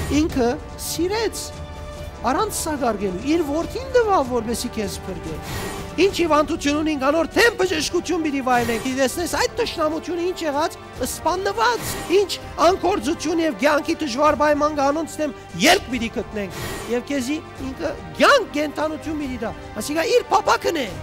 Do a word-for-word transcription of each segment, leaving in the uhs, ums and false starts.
ինքը սիրեց առանց սագարգելու իր որդին տվավ որպեսի քեզ փրկի ինչ հիվանդություն ունի անոր թեմ բժշկություն պիտի վայելենք դեսնես այդ տշնամությունը ինչ եղած սպաննված ինչ անկործություն եւ ցանկի դժվար պայման կանոնց թեմ ելք պիտի գտնենք եւ քեզի ինքը ցանկ կենթանություն պիտի դա ասիկա իր փապակն է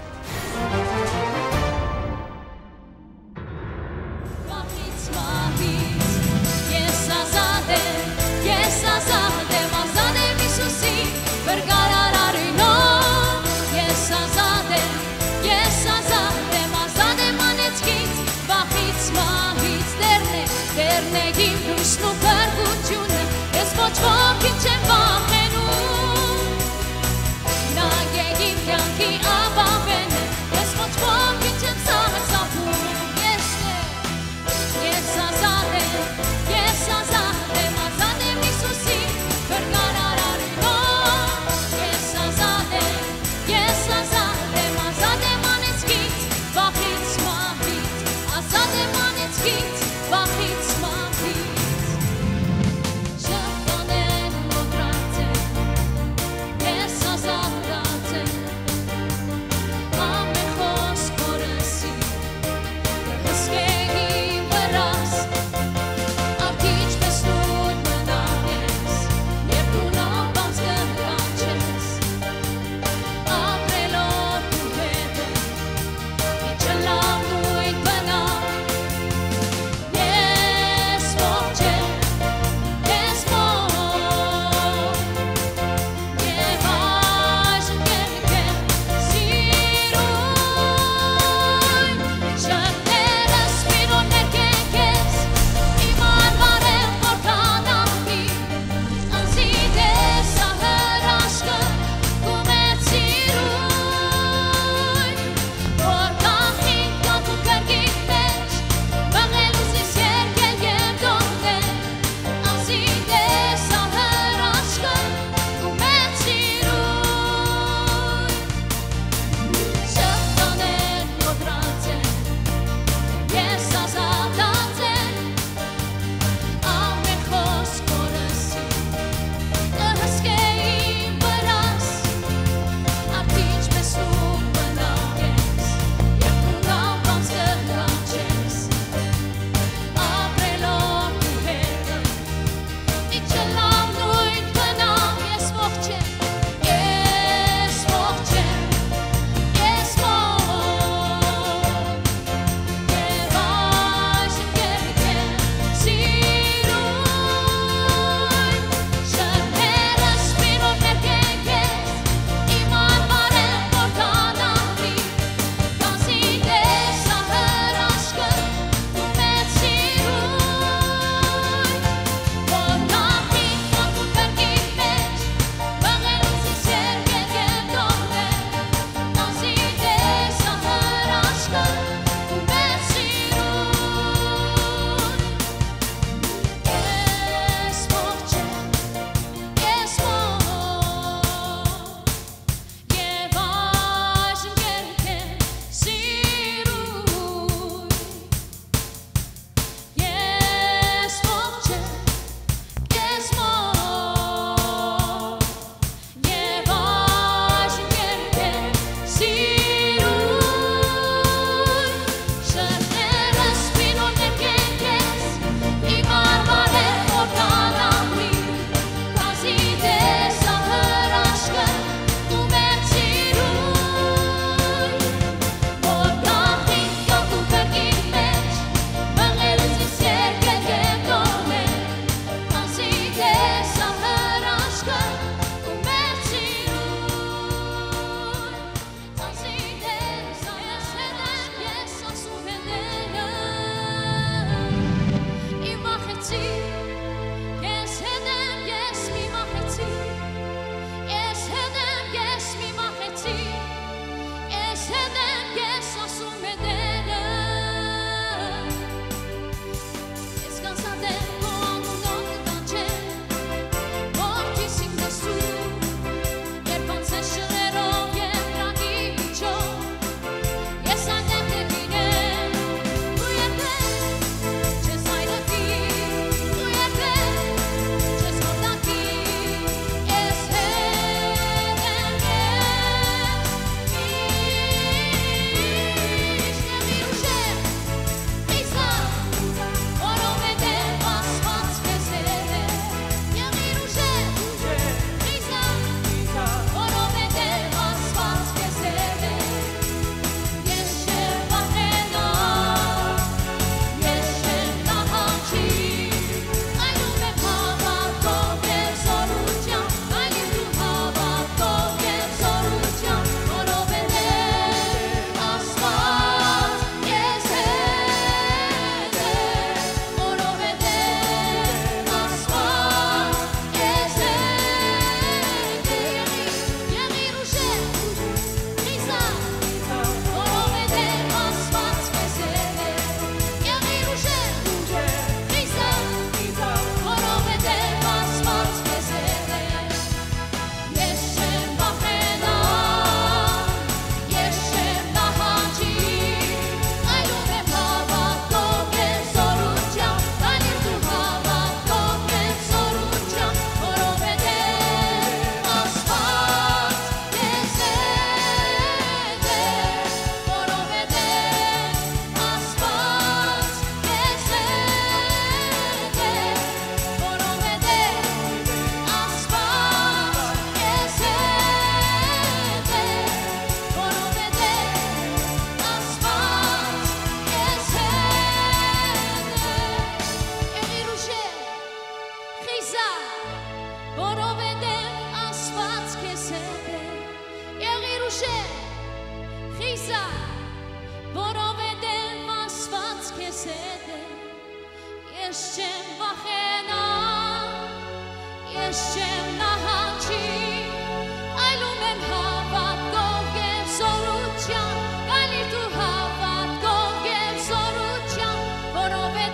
ես չեմ նահանջի, այլում եմ հավատքով եմ զորության, գալիր դու հավատքով եմ զորության, որովհետև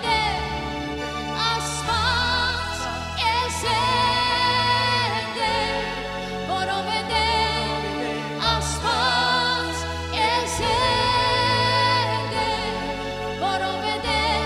Աստված ես հետ է, որովհետև Աստված ես հետ է, որովհետև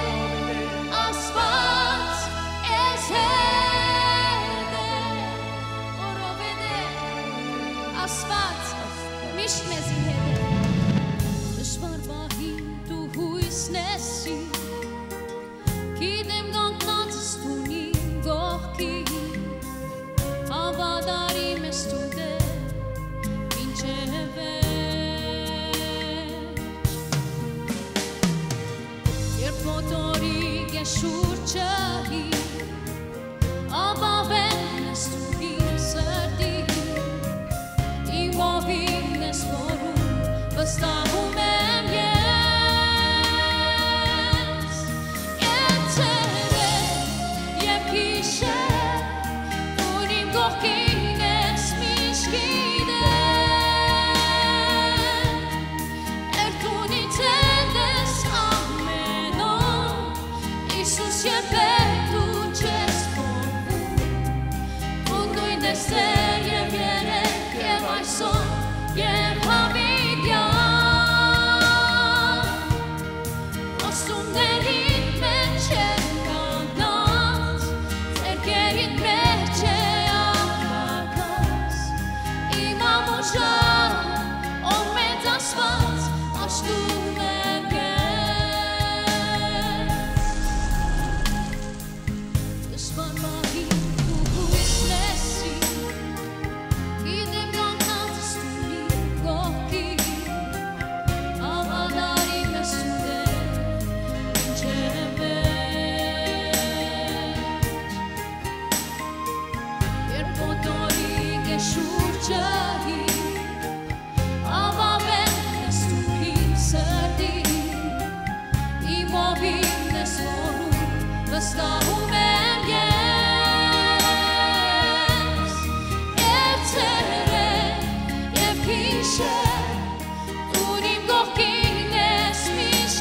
Աստված ես հետ է, որովհետև Աստված միշտ մեզի հետ է, դժվար պահին դու հույսն ես իմ, գիտեմ կանգնածս դու իմ կողքին, հավատարիմ ես դու Տեր, մինչև վերջ, երբ մոտորիկ է շուրջը իմ, ապավեն ես դու իմ սրտին, իմ ովին ես որում վստահում եմ ես, և ցերեկ, և գիշեր, դու իմ կողքին ես միշտ գիտեմ, երբուն ինձ հետ ես ամեն օր, Հիսուս երբեք դու չես փոխվում, դու նույնն ես Տեր և երեկ և այսօր և հավիտյան, ոսումներիդ մեջ եմ կանգնած, ձեռքերիդ մեջ է ապրած, իմ ամուժան, ով մեծ Աստված, աշտում եմ քեզ, դժվար պահին դու հույսն ես իմ, գիտեմ կանգնածս դու իմ կողքին, հավատարիմ ես դու Տեր, մինչև վերջ, երբ մոտորիկ է շուրջը իմ, ապավեն ես դու իմ սրտին, իմ ովին ես որում վստահում եմ ես, և ցերեկ, և գիշեր, դու իմ կողքին ես միշտ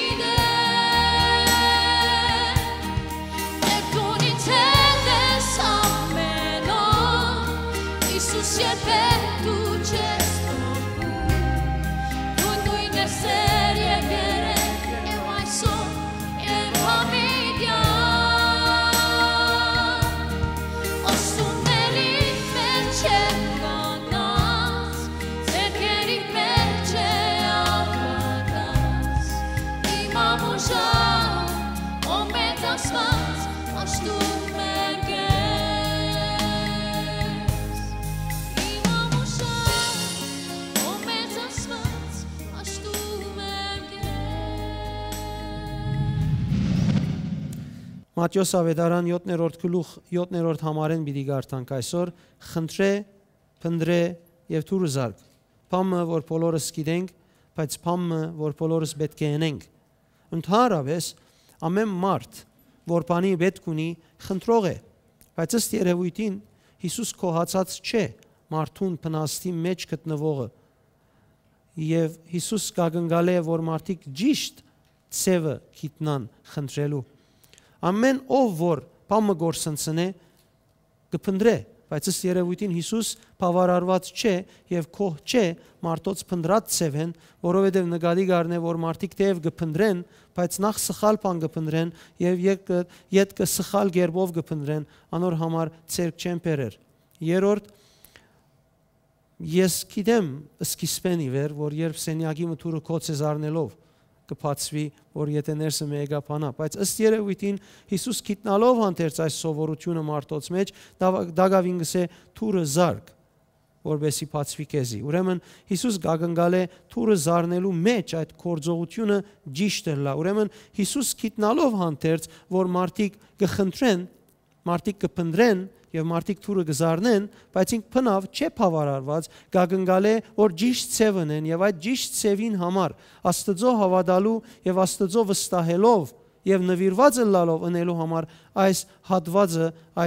գիտեմ, երբուն ինձ հետ ես ամեն օր, Հիսուս երբեք դու չես փոխվում, դու նույնն ես Տեր և երեկ և այսօր և հավիտյան, ոսումներիդ մեջ եմ կանգնած, ձեռքերիդ մեջ է ապրած, իմ ամուժան, ով մեծ Աստված, աշտում եմ քեզ, իմ ամուժան, ով մեծ Աստված, աշտում եմ քեզ։ Մատթեոս ավետարան յոթերորդ գլուխ յոթերորդ համարեն պիտի գարտանք այսօր, խնդրե, փնտրե եւ թուրը զարգ։ Բամը, որ բոլորս գիտենք, բայց բամը, որ բոլորս պետք է անենք։ Ընդհանրապես ամեն մարդ, որ բանի պետք ունի, խնդրող է, բայց ըստ երևույթին Հիսուս կոհացած չէ մարդուն փնաստի մեջ գտնվողը։ Եվ Հիսուս կագնգալ է, որ մարդիկ ճիշտ ցևը գիտնան խնդրելու։ Ամեն ով որ բամը գործընծնե կփնտրե, բայց ըստ երևույթին Հիսուս բավարարված չէ եւ կող չէ մարդոց փնտրած ցևեն, որովհետեւ նկատի գարնե որ մարդիկ թեև կփնտրեն, բայց նախ սխալ բան կփնտրեն եւ յետ կսխալ գերբով կփնտրեն, անոր համար ցերկ չեն բերեր։ Երրորդ, ես գիտեմ սկիզբեն ի վեր, որ երբ սենյակի մթուրը կոծես առնելով կփածվի, որ եթե ներսը մեգա բանա, բայց ըստ երևույթին Հիսուս գիտնալով հանդերձ այս սովորությունը մարդոց մեջ, դագավին գսե թուրը զարգ, որբեսի բացվի քեզի։ Ուրեմն Հիսուս գագնգալ է թուրը զառնելու մեջ այդ կորձողությունը ճիշտ է լա։ Ուրեմն Հիսուս գիտնալով հանդերձ, որ մարդիկ կխնդրեն, մարդիկ կփնտրեն եւ մարդիկ թուրը կզառնեն, բայց ինք փնավ չէ բավարարված, գագնգալ է որ ճիշտ ցևն են եւ այդ ճիշտ ցևին համար Աստծո հավատալու եւ Աստծո վստահելով եւ նվիրված լալով ընելու համար այս հատվածը այսօր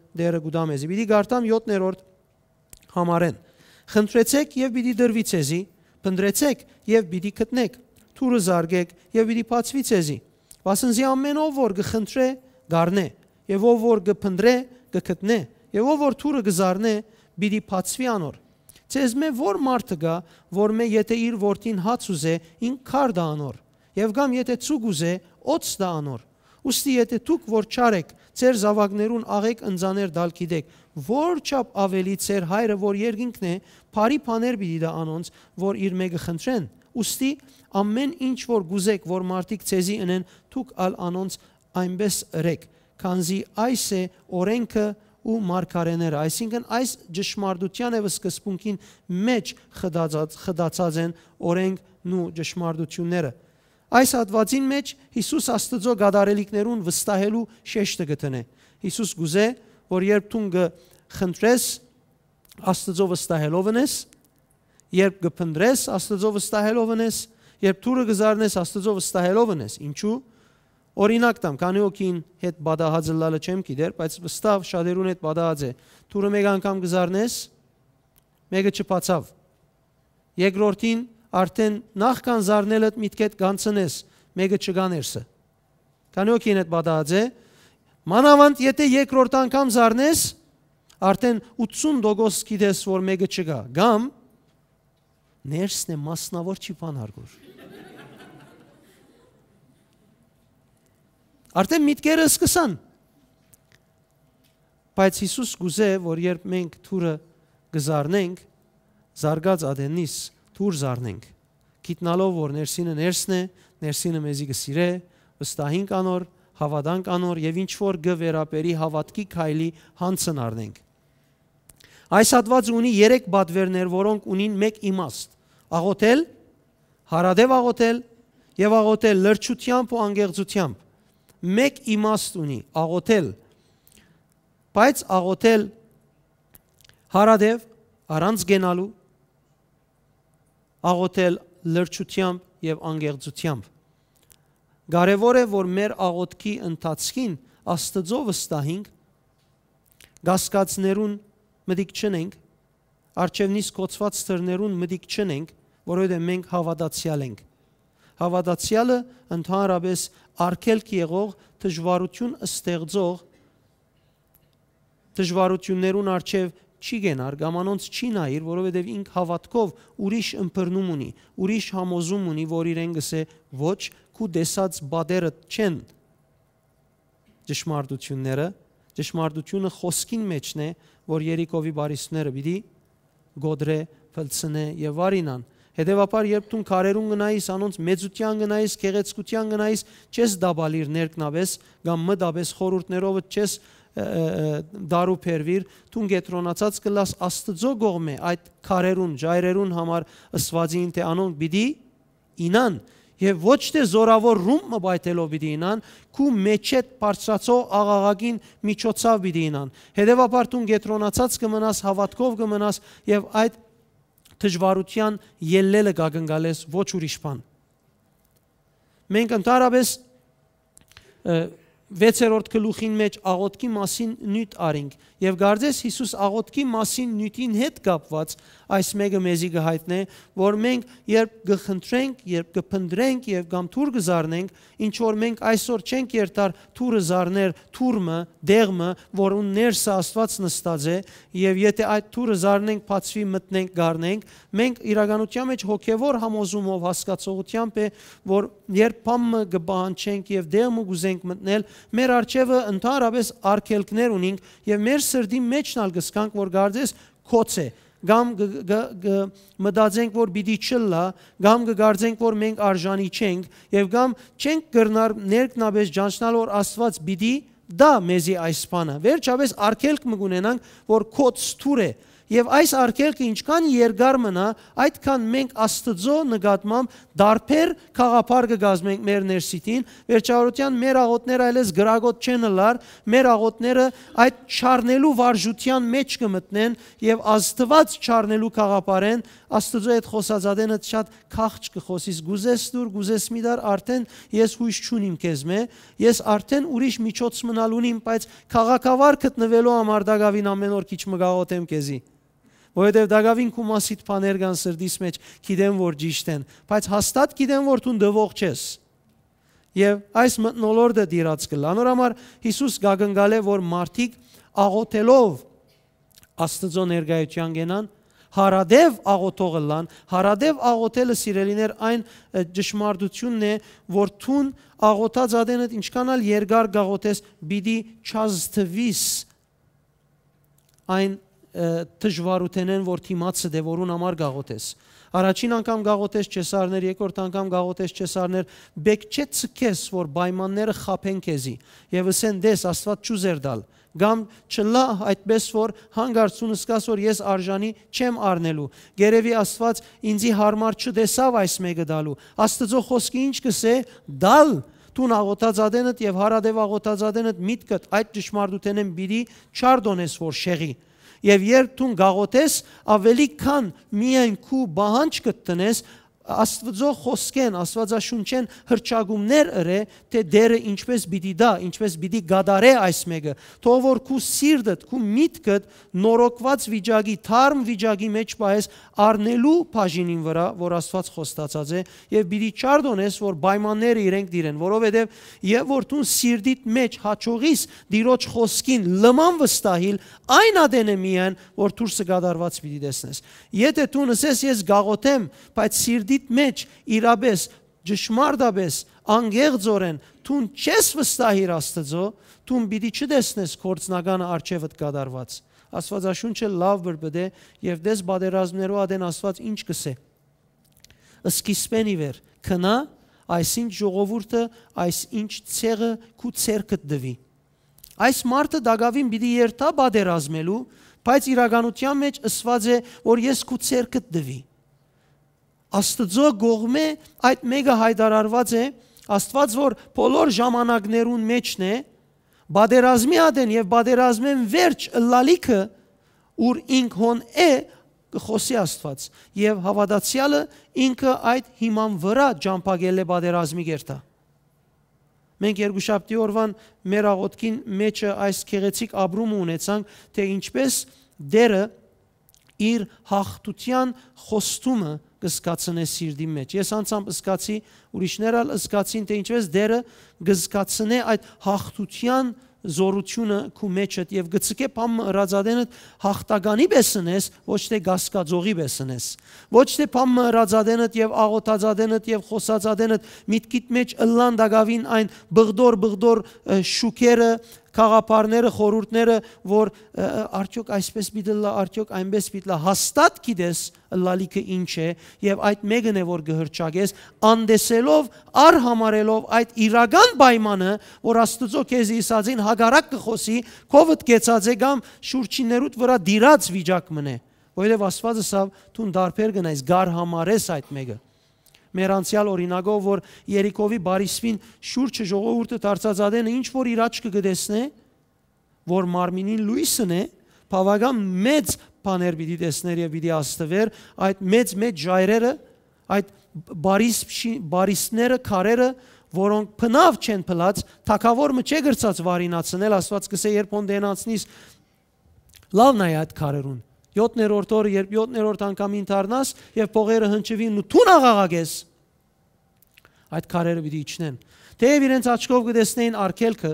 դերը գուդամեզի։ Պիտի գարտամ յոթերորդ համարեն։ Խնդրեցեք եւ պիտի դրվի ցեզի, փնտրեցեք եւ պիտի գտնեք, թուրը զարգեք եւ պիտի բացվի ցեզի։ Վասնզի ամեն ով որ գխնդրե, գառնե, եւ ով որ գփնտրե, գգտնե, եւ ով որ թուրը գզառնե, պիտի բացվի անոր։ Ցեզ մե որ մարդը գա, որ մե եթե իր որդին հաց ուզե, ին քար դա անոր, եւ գամ եթե ցուգ ուզե, օծ դա անոր։ Ուստի եթե դուք որ չարեք, ձեր զավակներուն աղեք ընձաներ դալ գիտեք, որ չափ ավելի ձեր հայրը որ երկինքն է, բարի բաներ պիտի դա անոնց, որ իր մեկը խնդրեն։ Ուստի ամեն ինչ որ գուզեք, որ մարդիկ ցեզի ընեն, դուք ալ անոնց այնպես ըրեք, քանզի այս է օրենքը ու մարգարեները, այսինքն այս ճշմարտության եւ սկզբունքին մեջ խդացած խդացած են օրենքն ու ճշմարտությունները։ Այս հատվածին մեջ Հիսուս Աստծո գադարելիքներուն վստահելու շեշտը գտնե։ Հիսուս գուզե, որ երբ դու խնդրես Աստծո վստահելով ես, երբ գփնտրես Աստծո վստահելով ես, երբ թուրը գզարնես Աստծո վստահելով ես, ինչու? Օրինակ տամ, քանի օքին հետ բադահածը լալը չեմ գիտեր, բայց վստահ շատերուն հետ բադահած է։ Թուրը մեկ անգամ գզարնես, մեկը չփացավ։ Երկրորդին արդեն նախքան զարնելդ միտքեդ գանցնես, մեկը չգաներսը։ Քանի օքին հետ բադահած է, մանավանդ եթե երկրորդ անգամ զարնես, արդեն ութսուն տոկոս գիտես, որ մեկը չգա։ Գամ ներսն է մասնավոր չի բանարգոր։ Արդեն միտքերը սկսան։ Բայց Հիսուս գուզե, որ երբ մենք թուրը գզարնենք, զարգած ադենիս թուր զարնենք, գիտնալով, որ ներսինը ներսն է, ներսինը մեզի գսիրե, վստահինք անոր, հավատանք անոր եւ ինչ որ գվերապերի հավատքի քայլի հանցն առնենք։ Այս հատվածը ունի երեք բادرներ, որոնք ունին մեկ իմաստ. աղոթել, հարադև աղոթել եւ աղոթել լրջությամբ ու անգեղծությամբ։ Մեկ իմաստ ունի աղոթել, բայց աղոթել հարադև առանց գենալու, աղոթել լրջությամբ եւ անգեղծությամբ։ Կարևոր է, որ մեր աղոթքի ընթացքին Աստծո վստահենք, գասկածներուն մտիկ չնենք, արջևնից կոծված թրներուն մտիկ չնենք, որովհետեւ մենք հավատացյալ ենք։ Հավատացյալը ընդհանրապես արգելք եղող դժվարություն ստեղծող դժվարություններուն արչև չի գենար, գամանոնց չի նայր, որովհետև ինք հավատքով ուրիշ ըմբռնում ունի, ուրիշ համոզում ունի, որ իրեն գսե ոչ, քու դեսած բادرը չեն ճշմարտությունները, ճշմարտությունը խոսքին մեջն է, որ Երիկովի բարիսները պիտի գոդրե, փլցնե եւ վարինան։ Հետևաբար երբ դու քարերուն գնայիս, անոնց մեծության գնայիս, գեղեցկության գնայիս, չես դաբալիր ներքնավես, կամ մդաբես խորուրդներով չես դարու փերվիր, դու գետրոնացած կլաս Աստծո գողմե այդ քարերուն, ժայրերուն համար ըսվածին թե անոնք պիտի ինան եւ ոչ թե զորավոր ռումը բայթելով պիտի ինան, քու մեջետ բարձրացող աղաղակին միջոցով պիտի ինան։ Հետևաբար դու գետրոնացած կմնաս, հավատքով կմնաս եւ այդ դժվարության ելլելը գագնգալես ոչ ուրիշ բան։ Մենք ընդհանրապես վեցերորդ գլուխին մեջ աղոթքի մասին նյութ արինք եւ գարձես Հիսուս աղոթքի մասին նյութին հետ կապված այս մեկը մեզի կհայտնե, որ մենք երբ կխնդրենք, երբ կփնտրենք եւ կամ թուր կզառնենք, ինչ որ մենք այսօր չենք երթար թուրը զառներ, թուրմը, դեղմը, որուն ներսը Աստված նստած է, եւ եթե այդ թուրը զառնենք, բացվի մտնենք, գառնենք, մենք իրականության մեջ հոգեվոր համոզումով հասկացողությամբ է, որ երբ բամը կբանչենք եւ դեղմը գուզենք մտնել, մեր արջևը ընդհանրապես արգելքներ ունենք եւ մեր սրդի մեջն ալ կսկանք, որ գարձես քոց է, գամ մտածենք, որ պիտի չլա, գամ կգարձենք, որ մենք արժանի չենք եւ գամ չենք կրնար ներքնաբես ճանչնալ, որ Աստված պիտի դա մեզի այս բանը։ Վերջապես արգելք մգունենանք, որ քոց թուր է Եվ այս արգելքը ինչքան երկար մնա, այդքան մենք Աստծո նկատմամբ դարբեր խաղապար կգազմենք մեր ներսիտին, վերջավորության մեր աղոթները այլևս գրագոտ չեն լար, մեր աղոթները այդ չառնելու վարժության մեջ կմտնեն եւ Աստված չառնելու խաղապարեն, Աստծո այդ խոսածադենը շատ քաղճ կխոսիս, գուզես դուր, գուզես միդար, արդեն ես հույս չունիմ քեզ մե, ես արդեն ուրիշ միջոց մնալ ունիմ, բայց խաղակավար գտնվելու համար Դագավին ամեն օր քիչ մգաղոթեմ քեզի։ Որովհետև Դագավին քու մասիդ բաներ կան սրտիս մեջ, գիտեմ որ ճիշտ են, բայց հաստատ գիտեմ որ դու դվող չես։ Եվ այս մտնոլորտը դիրած կլա։ Անորոմար Հիսուս գագնգալ է որ մարդիկ աղոթելով Աստծո ներկայության գենան, հարադև աղոթողը լան, հարադև աղոթելը սիրելիներ այն ճշմարտությունն է, որ թուն աղոթած ադենդ ինչքանալ երկար գաղոթես, բիդի չազդվիս այն դժվարութենեն, որ թիմացը դե որուն համար գաղոթես։ Առաջին անգամ գաղոթես չեսարներ, երկրորդ անգամ գաղոթես չեսարներ, բեք չէ ցկես, որ պայմանները խափեն քեզի, եւ ասեն դես Աստված չուզեր դալ։ Գամ չլա այդպես որ հանգարցուն սկաս որ ես արժանի չեմ առնելու գերեւի Աստված ինձի հարմար չդեսավ այս մեկը դալու Աստծո խոսքը ինչ կսե դալ տուն աղոթած ադենդ եւ հարադև աղոթած ադենդ միտքդ այդ ճշմարտութենեն բիդի չարդոնես որ շեղի եւ երբ տուն գաղոթես ավելի քան միայն քու բահանջ կտնես Աստծո խոսքեն, Աստվածաշունչեն հրճագումներ ըրե, թե դերը ինչպես պիտի դա, ինչպես պիտի գադարե այս մեկը, թող որ քու սիրտդ, քու միտքդ նորոգված վիճակի, թարմ վիճակի մեջ պահես առնելու բաժինին վրա, որ Աստված խոստացած է, եւ պիտի չարդոնես, որ պայմանները իրենք դիրեն, որովհետեւ եւ որ դու սիրտիդ մեջ հաճողիս դիրոջ խոսքին լման վստահիլ, այն ադենը միայն, որ դուրսը գադարված պիտի տեսնես։ Եթե դու ասես ես գաղոթեմ, բայց սիրտի մեջ իրաբես ճշմարտաբես անգեղձորեն տուն չես վստահիր Աստծո տուն պիտի չտեսնես կորցնականը արջևդ կդարված Աստվածաշունչը լավ բրբդե եւ դες բادرազմներով ադեն Աստված ինչ կսե սկիզբեն ի վեր քնա այսինչ ժողովուրդը այսինչ ցեղը քու ցերկդ դվի այս մարդը Դագավին պիտի երթա բادرազմելու բայց իրականության մեջ ըսված է որ ես քու ցերկդ դվի Աստծո գողմե այդ մեկը հայտարարված է Աստված որ բոլոր ժամանակներուն մեջն է բادرազմի ադեն եւ բادرազմեն վերջ լալիքը ուր ինք հոն է խոսի Աստված եւ հավատացյալը ինքը այդ հիման վրա ջամփագել է բادرազմի գերտա Մենք երկուշաբթի օրվան մեր աղոթքին մեջը այս քեղեցիկ ապրումը ունեցանք թե ինչպես դերը իր հաղթության խոստումը կզգացնե սիրտի մեջ։ Ես անցամ զգացի, ուրիշները զգացին, թե ինչպես դերը կզգացնե այդ հաղթության զորությունը քու մեջդ եւ գցկե բամ հրածադենդ հաղթականի բեսնես, ոչ թե գասկածողի բեսնես։ Ոչ թե բամ հրածադենդ եւ աղոթածադենդ եւ խոսածադենդ միտքիդ մեջ ըլլան Դագավին այն բղդոր բղդոր շուքերը Խաղապարները, խորհուրդները, որ արդյոք այսպես պիտի լա, արդյոք այնպես պիտի լա, հաստատ գիտես լալիքը ինչ է եւ այդ մեկն է որ գհրճագես անդեսելով, արհամարելով այդ իրական պայմանը, որ Աստծո քեզ իսածին հագարակ կխոսի, քովդ կեցած է կամ շուրջիներուդ վրա դիրած վիճակ մնե, որովհետեւ Աստվածը սավ տուն դարբեր գնայս գար համարես այդ մեկը Մեր անցյալ օրինակով որ Երիկովի բարիսվին շուրջը ժողովուրդը դարձած ադենը ինչ որ իր աչքը կտեսնե որ մարմինին լույսն է բավական մեծ բաներ պիտի տեսներ եւ պիտի աստվեր այդ մեծ մեծ ժայռերը այդ բարիս բարիսները քարերը որոնք փնավ չեն փլած թակավորը չէ գրծած վարինացնել Աստված կսե երբ հոնդենացնիս լավն է այդ քարերուն յոթներորդ օրը երբ յոթներորդ անգամին դառնաս եւ փողերը հնչվին ու թուն աղաղակես այդ քարերը պիտի իջնեն թեև իրենց աչքով կտեսնեին արգելքը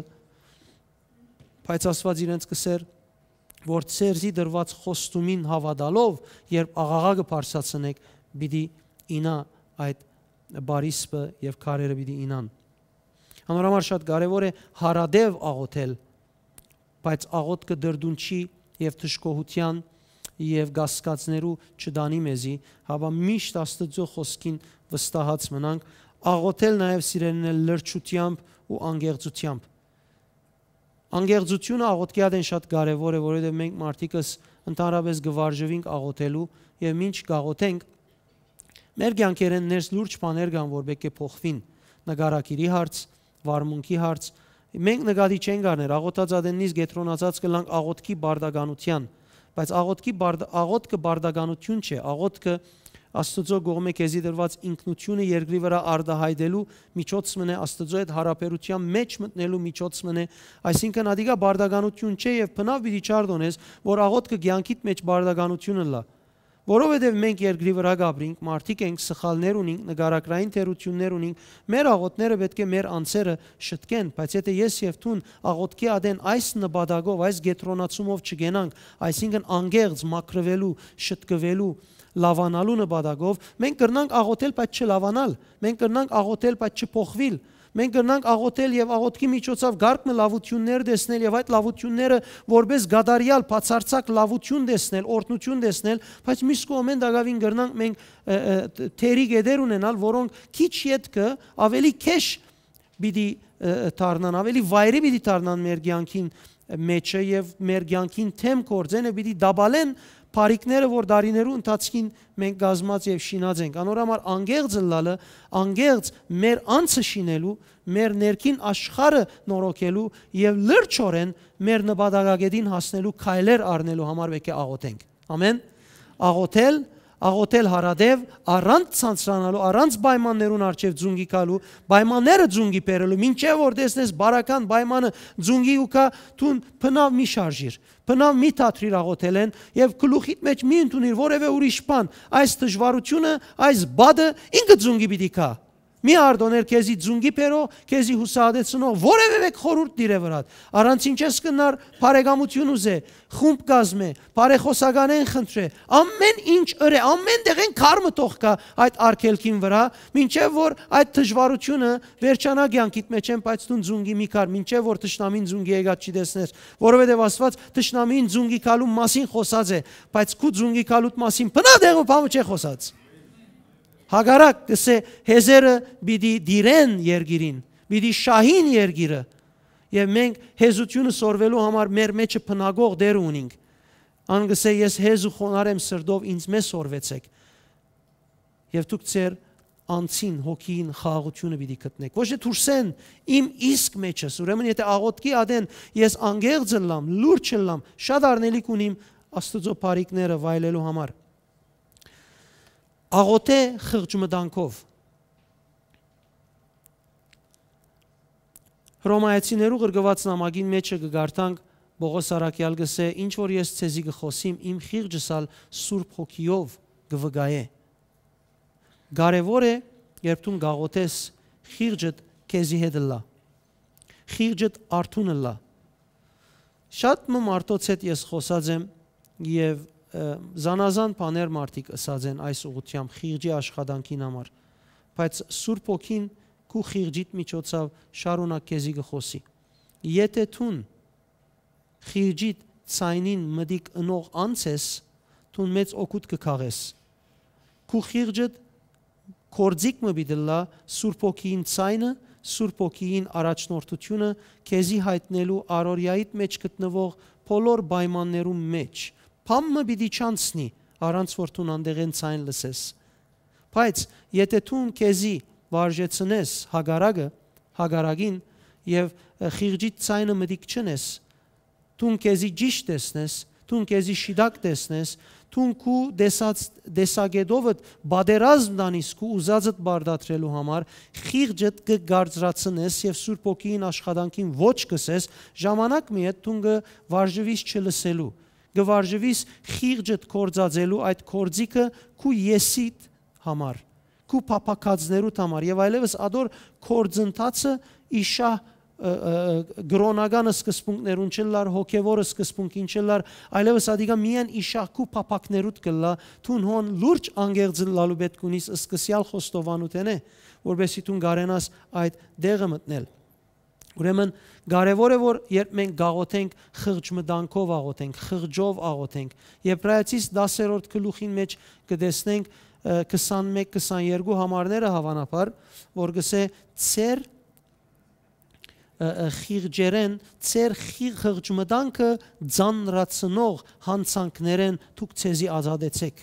բայց Աստված իրենց կսեր որ ցերզի դրված խոստումին հավատալով երբ աղաղակը բարձրացնեք պիտի ինա այդ բարիսպը եւ քարերը պիտի ինան անորոշ շատ կարեւոր է հարադև աղոթել բայց աղոթքը դրդունչի եւ թշկողության եւ գասկածներու չդանի մեզի, հավա միշտ Աստծո խոսքին վստահած մնանք, աղոթել նաեւ սիրելիներ լրջությամբ ու անգեղծությամբ։ Անգեղծությունը աղոթքի ադեն շատ կարևոր է, որովհետև մենք մարդիկս ընդհանրապես գվարժվենք աղոթելու եւ ինչ գաղոթենք մեր կյանքերեն ներս լուրջ բաներ կան, որ պետք է փոխվին, նկարակիրի հարց, վարմունքի հարց։ Մենք նկատի չենք առնել, աղոթած ադենից գետրոնացած կլանք աղոթքի բարդականության, բայց աղոթքի աղոթքը բարդականություն չէ, աղոթքը Աստծո կողմէ քեզի դրված ինքնությունը երկրի վրա արդահայտելու միջոցն է, Աստծո հետ հարաբերության մեջ մտնելու միջոցն է, այսինքն ադիգա բարդականություն չէ եւ բնավ պիտի չարդոնես, որ աղոթքը կյանքիդ մեջ բարդականությունը լա, որովհետեւ մենք երկրի վրա գաբրինք, մարդիկ ենք, սխալներ ունենք, նկարակրային թերություններ ունենք, մեր աղոթները պետք է մեր անձերը շտկեն, բայց եթե ես եւ դուն աղոթքի ադեն այս նպատակով, այս գետրոնացումով չգենանք, այսինքն անգեղծ մաքրվելու, շտկվելու լավանալու նպատակով, մենք կրնանք աղոթել, բայց չլավանալ, մենք կրնանք աղոթել, բայց չփոխվել, մենք կրնանք աղոթել եւ աղոթքի միջոցով գարկը լավություններ տեսնել եւ այդ լավությունները որպես գադարյալ բացարձակ լավություն տեսնել, օրհնություն տեսնել, բայց մյուս կողմեն դակավին կրնանք մենք թերի գեդեր ունենալ, որոնք քիչ յետքը ավելի քեշ պիտի դառնան, ավելի վայրի պիտի դառնան մեր կյանքին մեջը եւ մեր կյանքին թեմ կորձենը պիտի դաբալեն Փարիկները, որ դարիներու ընթացքին մենք գազմած եւ շինած ենք, անորամար անգեղծը լալը, անգեղծ մեր անձը շինելու, մեր ներքին աշխարհը նորոգելու եւ լրջորեն մեր նպատակագետին հասնելու քայլեր առնելու համար պետք է աղոթենք։ Ամեն։ Աղոթել, աղոթել հարադև, առանց ցանցրանալու, առանց պայմաններուն արչև ձունգի կալու, պայմանները ձունգի բերելու, մինչև որ տեսնես բարական պայմանը ձունգի ու կա, դուն փնավ մի շարժիր, փնավ մի թատրիր աղոթել են եւ գլուխիդ մեջ մի ընդունիր որևէ ուրիշ բան, այս դժվարությունը, այս բադը ինքը ձունգի պիտի կա։ Մի արդոներ քեզի ձունգի բերո, քեզի հուսահատեցնող որևէ մեկ խորհուրդ դիրե վրա։ Առանց ինչ ես կնար բարեկամություն ուզե, խումբ կազմե, բարեխոսականեն խնդրե, ամեն ինչ ըրե, ամեն տեղեն քարմը թող կա այդ արգելքին վրա, մինչև որ այդ դժվարությունը վերջանա կյանքիդ մեջ են, բայց դու ձունգի մի կար, մինչև որ թշնամին ձունգի եկած չի տեսնես, որովհետև Աստված թշնամին ձունգի կալու մասին խոսած է, բայց քու ձունգի կալուտ մասին բնադեղը բամը չէ խոսած։ Հագարակ կսե հեզերը բիդի դիրեն երգիրին, բիդի շահին երգիրը եւ մենք հեզությունը սորվելու համար մեր մեջը փնագող դեր ունենք։ Անգսե ես հեզ ու խոնար եմ սրդով ինձ մեզ սորվեցեք։ Եվ դուք ձեր անցին հոգին խաղաղությունը պիտի գտնեք։ Ոչ թե դուրսեն իմ իսկ մեջս, ուրեմն եթե աղոթքի ադեն ես անգեղծ լամ, լուրջ լամ, շատ առնելիք ունիմ Աստծո բարիքները վայելելու համար։ Աղոթե խղճմտանքով Հռոմայացիներու գրգված նամակին մեջը կգարտանք Պողոս Արաքյալ գսե ինչ որ ես ցեզի գխոսիմ իմ խիղճսալ Սուրբ Հոգիով գվգայե Կարևոր է երբ դու գաղոթես խիղճդ քեզի հետ լա խիղճդ արթուն լա Շատ մարդոց հետ ես խոսած եմ եւ Զանազան բաներ մարդիկ ասած են այս ուղղությամբ խիղճի աշխատանքին համար, բայց Սուրբ Հոգին քու խիղճիդ միջոցով շարունակ քեզի գխոսի։ Եթե դու խիղճիդ ցայնին մդիկ ընող անցես, դու մեծ օգուտ կքաղես։ Քու խիղճդ կորձիկ մը բիդլա Սուրբ Հոգին ցայնը, Սուրբ Հոգին առաջնորդությունը քեզի հայտնելու առօրյայիդ մեջ գտնվող բոլոր պայմաններում մեջ Փամը պիտի չանցնի, առանց որ դու անդեղեն ցայն լսես։ Բայց եթե դու քեզի վարժեցնես հագարակը, հագարակին եւ խիղճիդ ցայնը մտիկ չնես, դու քեզի ճիշտ տեսնես, դու քեզի շիդակ տեսնես, դու քու դեսած դեսագեդովդ բادرազմ դանիս քու ուզածդ բարդատրելու համար խիղճդ կգարձրացնես եւ Սուրբ Հոգին աշխատանքին ոչ կսես, ժամանակ մի հետ դու վարժվիս չլսելու գվարժվիս խիղճդ կորձածելու այդ կորձիկը քու եսիդ համար, քու պապակածներուտ համար եւ այլևս ադոր կորձընթացը իշա գրոնագանը սկզբունքներուն չլար, հոգևորը սկզբունքին չլար, այլևս ադիգա միան իշա քու պապակներուտ կլա, թուն հոն լուրջ անգեղձ լալու պետք ունիս սկսյալ խոստովանութեն է, որբեսի թուն գարենաս այդ դեղը մտնել։ Ուրեմն կարևոր է որ երբ մենք գաղոթենք խղճմտանքով աղոթենք, խղճով աղոթենք։ Եբրայեցիս դասերորդ գլուխին մեջ կտեսնենք քսանմեկ քսաներկու համարները հավանաբար, որ գսե ծեր խիղճերեն ծեր խղճմտանքը ձանրացնող հանցանքներեն դուք ցեզի ազատեցեք։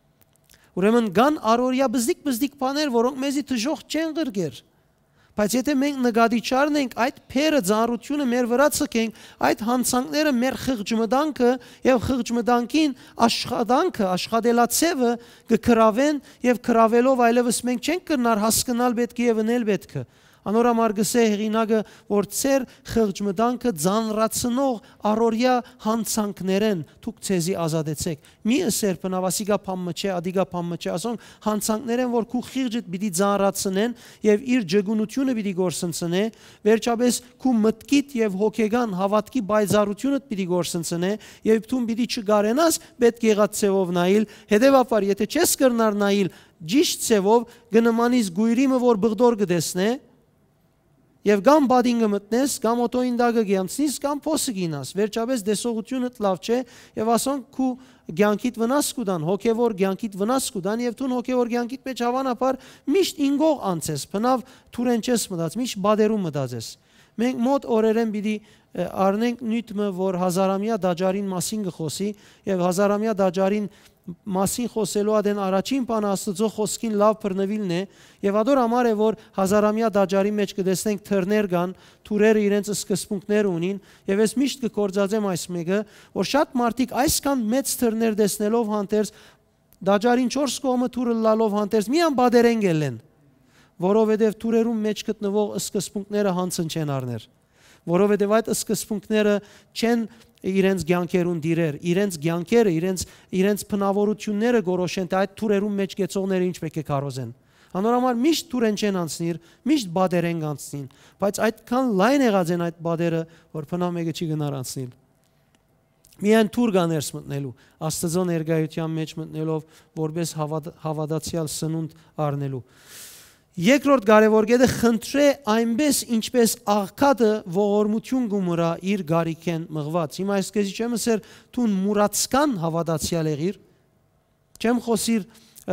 Ուրեմն կան առօրյա բզդիկ բզդիկ բաներ, որոնք մեզի դժոխք չեն գրգեր։ Բայց եթե մենք նկատի չառնենք այդ փերը ծանրությունը մեր վրա ցկենք, այդ հանցանքները մեր խղճմտանքը եւ խղճմտանքին աշխատանքը, աշխատելացևը կգրավեն եւ գրավելով այլևս մենք չենք կրնար հասկանալ պետք է եւ ընել պետքը։ Անորամար գսե հեղինակը, որ ծեր խղճմտանքը ձանրացնող առօրյա հանցանքներեն դուք ցեզի ազատեցեք։ Մի ասեր բնավասիգա փամը չէ, ադիգա փամը չէ, ասոն հանցանքներեն, որ քու խիղճդ պիտի ձանրացնեն եւ իր ջգունությունը պիտի գործընծնե, վերջապես քու մտքիդ եւ հոգեգան հավատքի բայզարությունը պիտի գործընծնե եւ դու պիտի չգարենաս պետք եղած ցևով նայել, հետեւաբար եթե չես կրնար նայել ճիշտ ցևով գնմանից գույրիմը որ բղդոր գտեսնե Եվ կամ բադինգը մտնես, կամ օտոյին դագը գյանցնիս, կամ փոսը գինաս, վերջապես դեսողությունը լավ չէ, եւ ասոնք քու գյանքիդ վնաս կուտան, հոգեվոր գյանքիդ վնաս կուտան, եւ դու հոգեվոր գյանքիդ մեջ հավանաբար միշտ ինգող անցես, բնավ թուրեն չես մտած, միշտ բادرում մտածես։ Մենք մոտ օրերեն պիտի առնենք նույնը, որ հազարամյա դաջարին մասին կխոսի, եւ հազարամյա դաջարին մասին խոսելու adեն առաջին բանը Աստծո խոսքին լավ բռնվելն է եւ ադոր համար է որ հազարամյա դաջարի մեջ կտեսնենք թռներ կան թուրերը իրենց սկզբունքներ ունին եւ ես միշտ կկործածեմ այս մեկը որ շատ մարդիկ այսքան մեծ թռներ տեսնելով հանդերձ դաջարին չորս կողմը թուրը լալով հանդերձ միան բادرեն գելեն որովհետեւ թուրերում մեջ գտնվող սկզբունքները հանցն չեն առներ որովհետեւ այդ սկզբունքները չեն իրենց ցանկերուն դիրեր, իրենց ցանկերը, իրենց իրենց բնավորությունները գորոշեն, թե այդ թուրերում մեջ գեցողները ինչ պետք է կարոզեն։ Անորոմար միշտ թուրեն չեն անցնիր, միշտ բادرեն անցնին, բայց այդքան լայն եղած են այդ բادرը, որ բնա մեկը չի գնար անցնել։ Միայն թուր գաներս մտնելու, Աստծո ներկայության մեջ մտնելով, որպես հավատացյալ սնունդ առնելու։ Երկրորդ կարևոր կետը խնդրե այնպես ինչպես աղքատը ողորմություն գումրա իր գարիքեն մղված։ Հիմա այս կեզի չեմ ասեր տուն մուրացկան հավատացյալ եղիր, չեմ խոսիր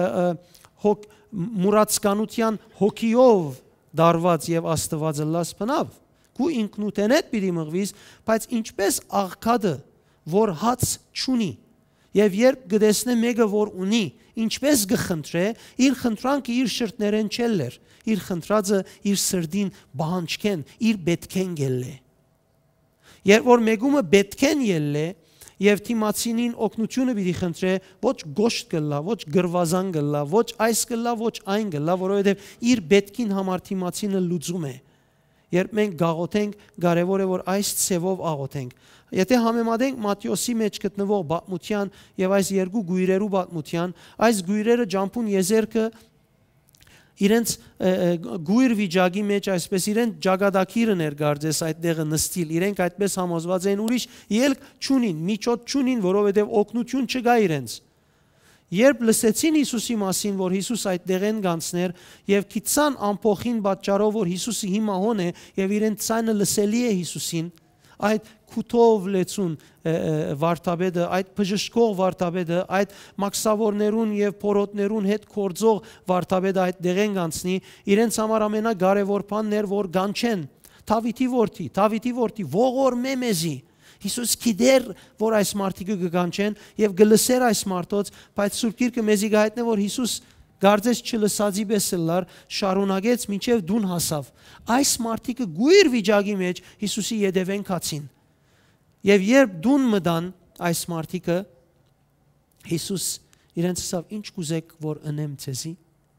մուրացկանության հոգիով դարված եւ աստվածը լաս բնավ, քու ինքնութենետ պիտի մղվիս, բայց ինչպես աղքատը, որ հաց չունի, եւ երբ գտեսնե մեկը որ ունի, ինչպես գխնդրե, իր խնդրանքը իր շրտներեն չելեր, իր խնդրածը իր սրդին բանջքեն, իր պետքեն գելլե։ Երբ որ մեկումը պետքեն ելլե, եւ թիմացինին օգնությունը պիտի խնդրե, ոչ գոշտ կլա, ոչ գրվազան կլա, ոչ այս կլա, ոչ այն կլա, որովհետեւ իր պետքին համար թիմացինը լուծում է։ Երբ մենք գաղոթենք, կարևոր է որ այս ցևով աղոթենք։ Եթե համեմատենք Մատթեոսի մեջ գտնվող բացմության եւ այս երկու գույրերու բացմության, այս գույրերը ջամփուն եզերքը իրենց գույր վիճակի մեջ այսպես իրեն ճակատագիրը ներգարձես այդտեղը նստիլ, իրենք այդպես համոզված են ուրիշ ելք չունին, միջոց չունին, որովհետեւ օգնություն չկա իրենց։ Երբ լսեցին Հիսուսի մասին, որ Հիսուս այդտեղեն գանցներ եւ քիցան ամփոխին պատճառով, որ Հիսուսը հիմա հոն է եւ իրեն ցայնը լսելի է Հիսուսին, այդ քութով լեցուն վարտաբեդը, այդ բժշկող վարտաբեդը, այդ մաքսավորներուն եւ փորոտներուն հետ կորձող վարտաբեդը այդ դեղեն գանցնի, իրենց համար ամենակարևոր բանն էր, որ գանչեն Դավիթի որդի, Դավիթի որդի, ողորմե մեզի։ Հիսուս գիտեր, որ այս մարդիկը կգանչեն եւ գլսեր այս մարդոց, բայց Սուրբ Գիրքը մեզի գայտնե որ Հիսուս գարձես չլսածի բեսլար շարունակեց մինչև դուն հասավ։ Այս մարդիկը գույր վիճակի մեջ Հիսուսի յետևեն կացին։ Եվ երբ դուն մտան այս մարդիկը Հիսուս իրենց ասավ ինչ կուզեք որ ընեմ ցեզի։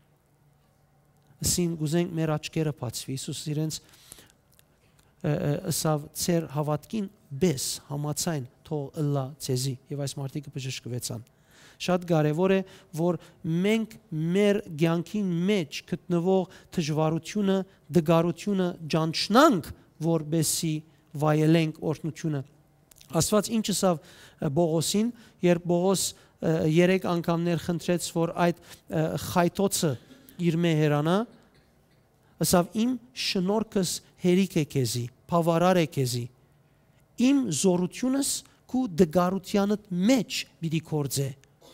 Ասին կուզենք մեր աչքերը բացվի։ Հիսուս իրենց ասավ ծեր հավատքին բես համացայն թող ըլլա ցեզի եւ այս մարդիկը բժշկվեցան։ Շատ կարևոր է որ մենք մեր ցանկին մեջ գտնվող դժվարությունը, դգարությունը ճանչնանք, որբեսի վայելենք օրհնությունը։ Աստված ինչ ասավ Բողոսին, երբ Բողոս երեք անգամներ խնդրեց որ այդ խայտոցը իր մե հերանա, ասավ իմ շնորհքս հերիք է քեզի, բավարար է քեզի։ Իմ զորությունս քու դգարությանդ մեջ պիտի կործե։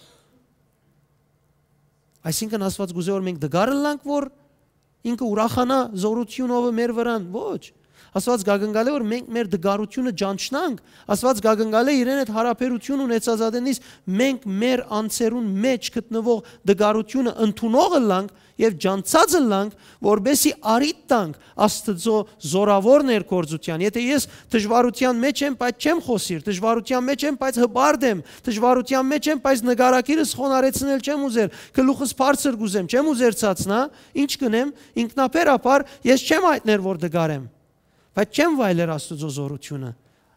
Այսինքն Աստված գուզե որ մենք դգարը լանք որ ինքը ուրախանա զորությունով մեր վրան, ոչ։ Աստված գագնգալ է որ մենք մեր դգարությունը ճանչնանք, Աստված գագնգալ է իրեն այդ հարաբերություն ունեցած ադենից մենք մեր անձերուն մեջ գտնվող դգարությունը ընդունողը լանք եւ ջանցածը լանք, որբեսի արիտ տանք Աստծո զորավոր ներկործության։ Եթե ես դժվարության մեջ եմ, բայց չեմ խոսիր, դժվարության մեջ եմ, բայց հբարդ եմ, դժվարության մեջ եմ, բայց նկարակիրս խոնարեցնել չեմ ուզեր, գլուխս բարձր գուզեմ, չեմ ուզեր ցածնա, ինչ կնեմ, ինքնաբերաբար ես չեմ այտներ որ դգարեմ, բայց չեմ վայելեր Աստծո զորությունը։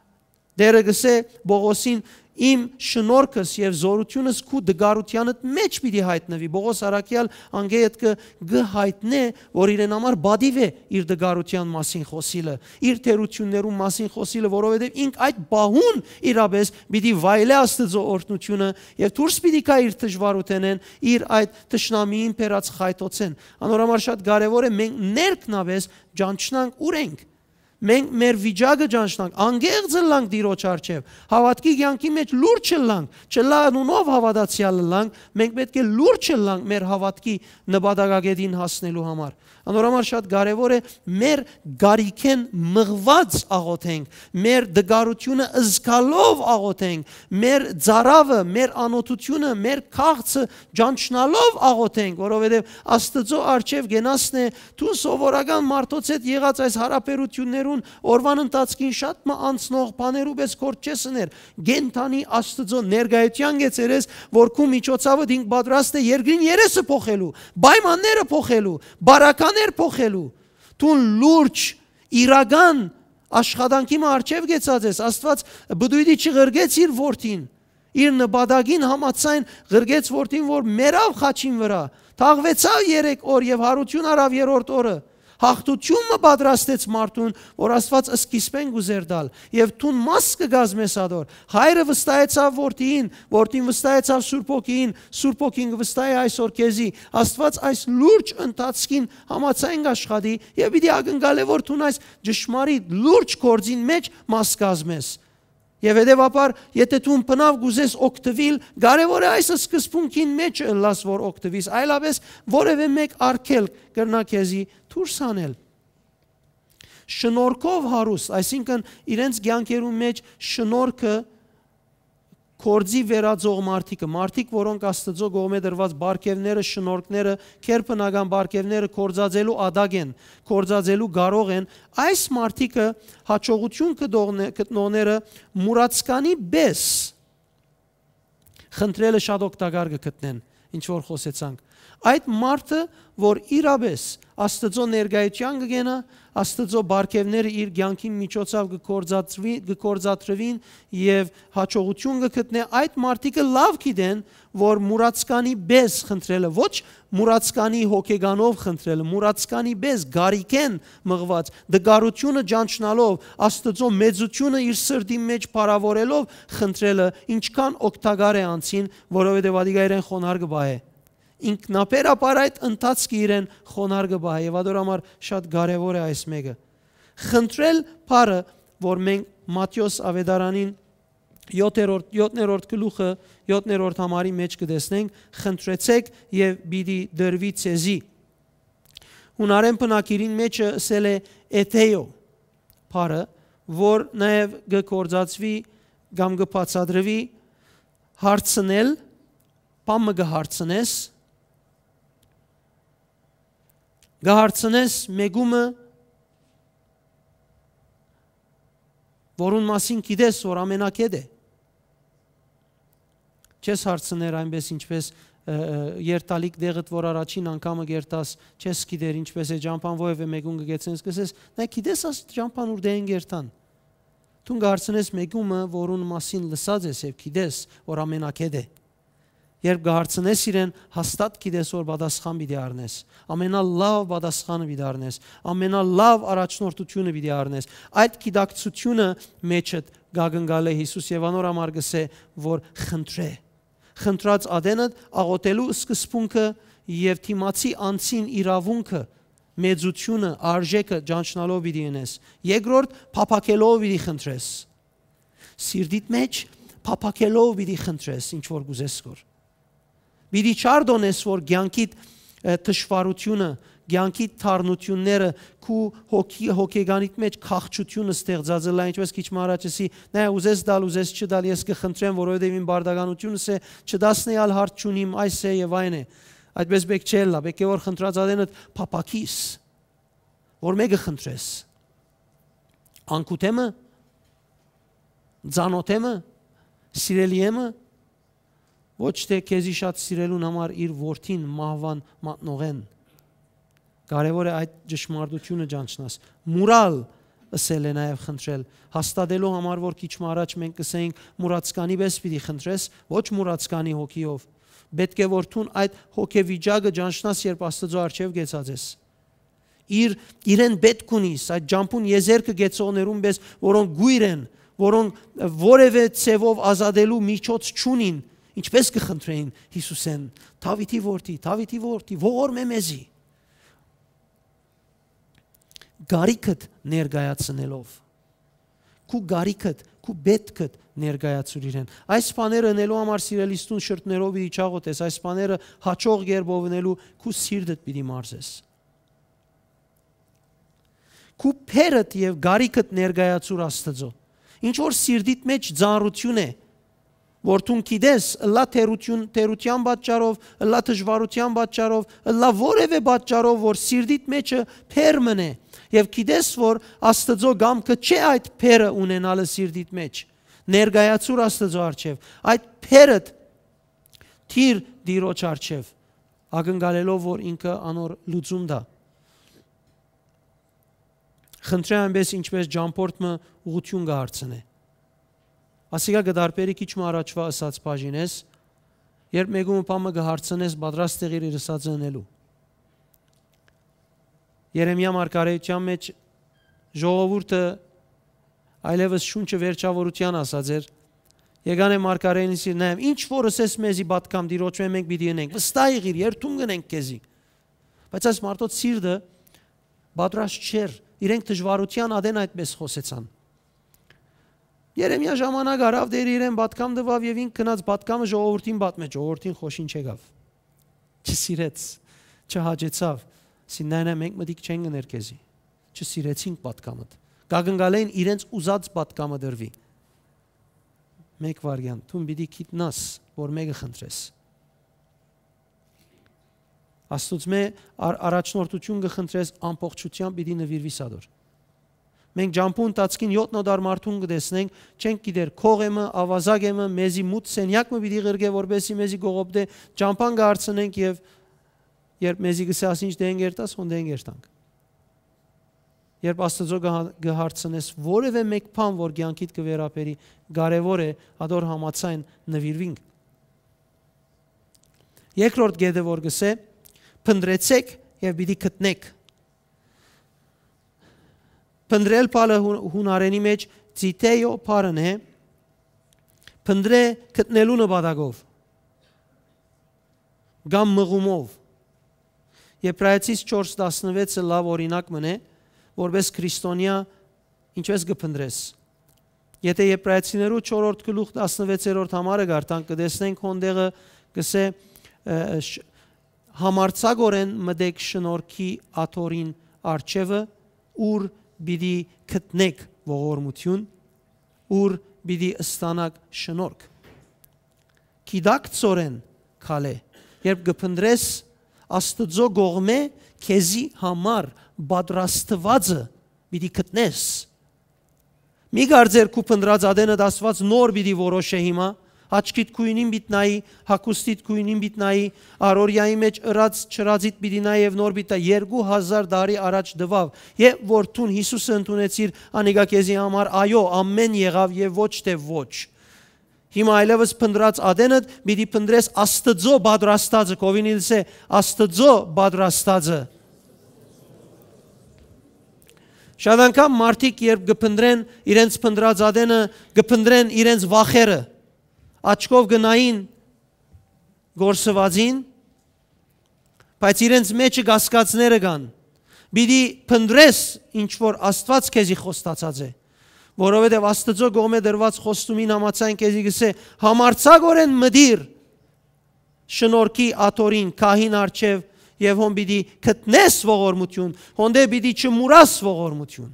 Դերը գսե Բողոսին իմ շնորհքս եւ զորությունս քու դգարությանդ մեջ պիտի հայտնվի։ Բողոս Արաքյալ անգեյդ կհայտնե, որ իրեն համար բադիվ է իր դգարության մասին խոսիլը, իր թերություններու մասին խոսիլը, որովհետեւ ինք այդ բահուն իրապես պիտի վայելե Աստծո օրհնությունը եւ դուրս պիտի կա իր դժվարութենեն, իր այդ տշնամիին փերած խայտոցեն։ Անորոշ շատ կարեւոր է մենք ներքնավես ջանչնանք ուրենք։ Մենք մեր վիճակը ճանչնանք, անգեղծ լանք Տիրոջ առջև, հավատքի կյանքի մեջ լուրջ լանք, չլանունով հավատացյալ լանք, մենք պետք է լուրջ լանք մեր հավատքի նպատակագետին հասնելու համար։ Անորոշ շատ կարևոր է մեր գարիքեն մղված աղոթենք, մեր դգարությունը զգալով աղոթենք, մեր ծարավը, մեր անօթությունը, մեր քաղցը ճանչնալով աղոթենք, որովհետև Աստծո առջև գենասն է դու սովորական մարդոց հետ եղած այս հարաբերություններուն օրվան ընթացքին շատ մը անցնող բաներու պես կորդ չեսներ, գենթանի Աստծո ներկայության գեցերես, որ քու միջոցավը դինք պատրաստ է երկրին երեսը փոխելու, պայմանները փոխելու, բարականեր փոխելու, դու լուրջ իրական աշխատանքի մարջև գեցած ես, Աստված բդույդի չղրգեց իր որդին, իր նպատակին համաձայն ղրգեց որդին, որ մերավ խաչին վրա, թաղվեցավ երեք օր եւ հարություն արավ երրորդ օրը, հաղթությունը պատրաստեց մարդուն, որ Աստված սկիզբեն գուզեր դալ, եւ տուն մաս կգազ մեսադոր, հայրը վստահեցավ որդին, որդին վստահեցավ Սուրբ Օքին, Սուրբ Օքին վստահի այսօր քեզի, Աստված այս լուրջ ընթացքին համաձայն աշխատի, եւ պիտի ակնկալե որ տուն այս ճշմարիտ լուրջ գործին մեջ մաս կազմես։ Եվ հետևաբար, եթե դու բնավ գուզես օգտվել, կարևոր է այս սկզբունքին մեջ լաս որ օգտվես, այլապես որևէ մեկ արգել կրնա քեզի դուրս անել։ Շնորհքով հարուստ, այսինքն իրենց կյանքերու մեջ շնորհքը կորձի վերածող մարդիկը, մարդիկ, որոնք Աստծո կողմէ դրված բարգևները, շնորհքները, քերբնական բարգևները կորձածելու ադագ են, կորձածելու կարող են, այս մարդիկը հաջողություն գտնողները մուրացկանի բես խնդրելը շատ օգտակար կգտնեն, ինչ որ խոսեցանք։ Այդ մարդը, որ իրապես Աստծո ներկայության կգենա, Աստծո բարգևները իր կյանքի միջոցով կկործածվին եւ հաջողություն կգտնե, այդ մարդիկը լավ գիտեն, որ մուրացկանի բես խնդրելը, ոչ մուրացկանի հոգեգանով խնդրելը, մուրացկանի բես գարիքեն մղված, դգարությունը ճանչնալով, Աստծո մեծությունը իր սրտի մեջ փառավորելով խնդրելը, ինչքան օգտակար է անցին, որովհետեւ ադիգա իրեն խոնար կբահե։ Ինքնաբերաբար այդ ընթացքը իրեն խոնար կբահի եւ adorամար շատ կարեւոր է այս մեկը։ Խնդրել բառը, որ մենք Մատթեոս ավետարանին յոթերորդ գլուխը յոթերորդ համարի մեջ կտեսնենք, խնդրեցեք եւ պիտի դրվի ցեզի։ Հունարեն բնակիրին մեջ ասել է էթեո բառը, որ նաեւ կգործածվի կամ կբացատրվի հարցնել, բամը կհարցնես, գահարցնես մեգումը, որուն մասին գիտես, որ ամենակետ է։ Չես հարցներ այնպես ինչպես երտալիկ դեղդ, որ առաջին անգամը գերտաս, չես գիտեր ինչպես է ճամփան ովև է մեգուն կգեցնես, կսես, նա գիտես աս ճամփան ուր դեն գերտան։ Դու գահարցնես մեգումը, որուն մասին լսած ես եւ գիտես, որ ամենակետ է։ Երբ գահարցնես իրեն, հաստատ գիտես որ պատասխան պիտի առնես, ամենալավ պատասխանը պիտի առնես, ամենալավ առաջնորդությունը պիտի առնես, այդ գիտակցությունը մեջդ գագնգալ է Հիսուս եւ անորամար գսե, որ խնդրե, խնդրած ադենդ աղոթելու սկզբունքը եւ թիմացի անցին իրավունքը, մեծությունը, արժեքը ճանչնալով պիտի ունես, երկրորդ փափակելով պիտի խնդրես, սիրտիդ մեջ փափակելով պիտի խնդրես, ինչ որ գուզես կոր։ Պիտի չարդոնես, որ կյանքիդ թշվարությունը, կյանքի թարնությունները, քու հոգի հոգեգանիտ մեջ քաղցությունը ստեղծած է, ինչպես քիչ առաջեսի, նայ ուզես դալ, ուզես չդալ, ես կխնդրեմ, որովհետև իմ բարդականությունս է, չդասնեալ հարց չունիմ, այս է եւ այն է։ Այդպես բեք չելա, բեք է որ խնդրած ադենդ փապակիս, որ մեկը խնդրես։ Անկութեմը, ձանոթեմը, սիրելիեմը, ոչ թե քեզի շատ սիրելուն համար իր որդին մահվան մատնողեն։ Կարևոր է այդ ճշմարտությունը ճանչնաս։ Մուրալ ըսել է նաև խնդրել, հաստատելու համար, որ քիչ առաջ մենք կսեինք մուրացկանի պես պիտի խնդրես, ոչ մուրացկանի հոգիով։ Պետք է որ թուն այդ հոգեվիճակը ճանչնաս, երբ Աստծո առջև գեցած ես։ Իր իրեն պետք ունիս, այդ ջամփուն եզերքը գեցողներուն պես, որոնք գույր են, որոնք որևէ ցևով ազատելու միջոց չունին, ինչպես կխնդրեին Հիսուսեն, Դավիթի որդի, Դավիթի որդի, ողորմ է մեզի։ Գարիքդ ներկայացնելով, քու գարիքդ, քու պետքդ ներկայացուր իրեն։ Այս բաները ընելու համար սիրելիստուն շրթներով պիտի չաղոթես, այս բաները հաճող գերբով ընելու քու սիրտդ պիտի մարզես։ Քու փերդ եւ գարիքդ ներկայացուր Աստծո։ Ինչ որ սիրտիդ մեջ ծանրություն է, որ դու գիտես, լա թերություն, թերության պատճառով, լա դժվարության պատճառով, լա որևէ պատճառով, որ սիրտիդ մեջը փեր մնե, եւ գիտես, որ Աստծո գամքը չէ այդ փերը ունենալը սիրտիդ մեջ, ներկայացուր Աստծո առջև, այդ փերդ թիր դիրոջ առջև, ակնկալելով, որ ինքը անոր լուծում դա։ Խնդրե այնպես ինչպես ջամփորդը ուղղություն կհարցնե։ Ասիկա գդարպերի քիչ առաջվա ասած բաժինես, երբ մեկում բամը կհարցնես պատրաստ եղիր իր ասածը անելու։ Երեմիա մարգարեության մեջ ժողովուրդը այլևս շունչը վերջավորության ասած էր։ Եկան է մարգարեին իսիր նայեմ, ինչ որ ասես մեզի պատկամ դիրոջ մենք պիտի ունենք, վստահ եղիր, երթում գնենք քեզի։ Բայց այս մարդոց սիրտը պատրաստ չէր, իրենք դժվարության ադեն այդպես խոսեցան։ Երեմիա ժամանակ արավ դեր իրեն պատկամ տվավ եւ ինք գնաց պատկամը ժողովրդին պատմե, ժողովրդին խոշին չեկավ։ Չսիրեց, չհաջեցավ։ Սինայնա մենք մտիկ չեն գներ քեզի։ Չսիրեցինք պատկամը։ Գագնգալեն իրենց ուզած պատկամը դրվի։ Մեկ վարյան, դու պիտի գիտնաս, որ մեկը խնդրես։ Աստուծմե առաջնորդություն կխնդրես ամբողջությամբ պիտի նվիրվի սադոր։ Մենք ջամփուն տածքին յոթ նոդար մարդուն կտեսնենք, չենք գիտեր քողեմը, ավազագեմը, մեզի մուտ սենյակը պիտի ղրգե, որբեսի մեզի գողոպտե ջամփան կհարցնենք եւ երբ մեզի գսես ինչ դեն գերտաս, հոն դեն գերտանք։ Երբ Աստծո կհարցնես որևէ մեկ բան, որ կյանքիդ կվերապերի, կարևոր է ադոր համացայն նվիրվինք։ Երկրորդ գեդը որ գսե, փնտրեցեք եւ պիտի գտնեք։ Փնտրել բալը հունարենի մեջ ձիտեյո բառն է, փնտրե գտնելու նպատակով, կամ մղումով։ Եբրայեցիս չորս տասնվեցը լավ օրինակ մնե, որպես քրիստոնյա ինչպես կփնտրես։ Եթե Եբրայեցիներու չորրորդ գլուխ տասնվեցերորդ համարը գարտանք կտեսնենք հոնդեղը գսե համարցագորեն մտեք շնորհքի աթորին արջևը, ուր պիտի գտնեք ողորմություն, ուր պիտի ստանաք շնորհք։ Գիտակ ծորեն քալե, երբ կփնտրես Աստծո գողմե քեզի համար պատրաստվածը պիտի գտնես։ Մի գարձեր քու փնտրած ադենը դասված նոր պիտի որոշե հիմա, աչքիդ քույնին բիտնայի, հակուստիդ քույնին բիտնայի, արորյայի մեջ ըրած չրածիդ պիտի նայի եւ նոր բիտա երկու հազար տարի առաջ դվավ։ Եվ որ տուն Հիսուսը ընդունեցիր, անիկա քեզի համար այո, ամեն եղավ եւ ոչ թե ոչ։ Հիմա այլևս փնտրած ադենդ պիտի փնտրես Աստծո պատրաստածը, կովինիլս է Աստծո պատրաստածը։ Շատ անգամ մարդիկ երբ կփնտրեն իրենց փնտրած ադենը, կփնտրեն իրենց վախերը, աչքով գնային գործվածին, բայց իրենց մեջը գասկածները կան։ Պիտի փնտրես ինչ որ Աստված քեզի խոստացած է, որովհետև Աստծո կողմէ դրված խոստումին համաձայն քեզի գսե համարցագորեն մդիր շնորհքի աթորին քահին արջև եւ հոն պիտի գտնես ողորմություն, հոնդե պիտի չմուրաս ողորմություն։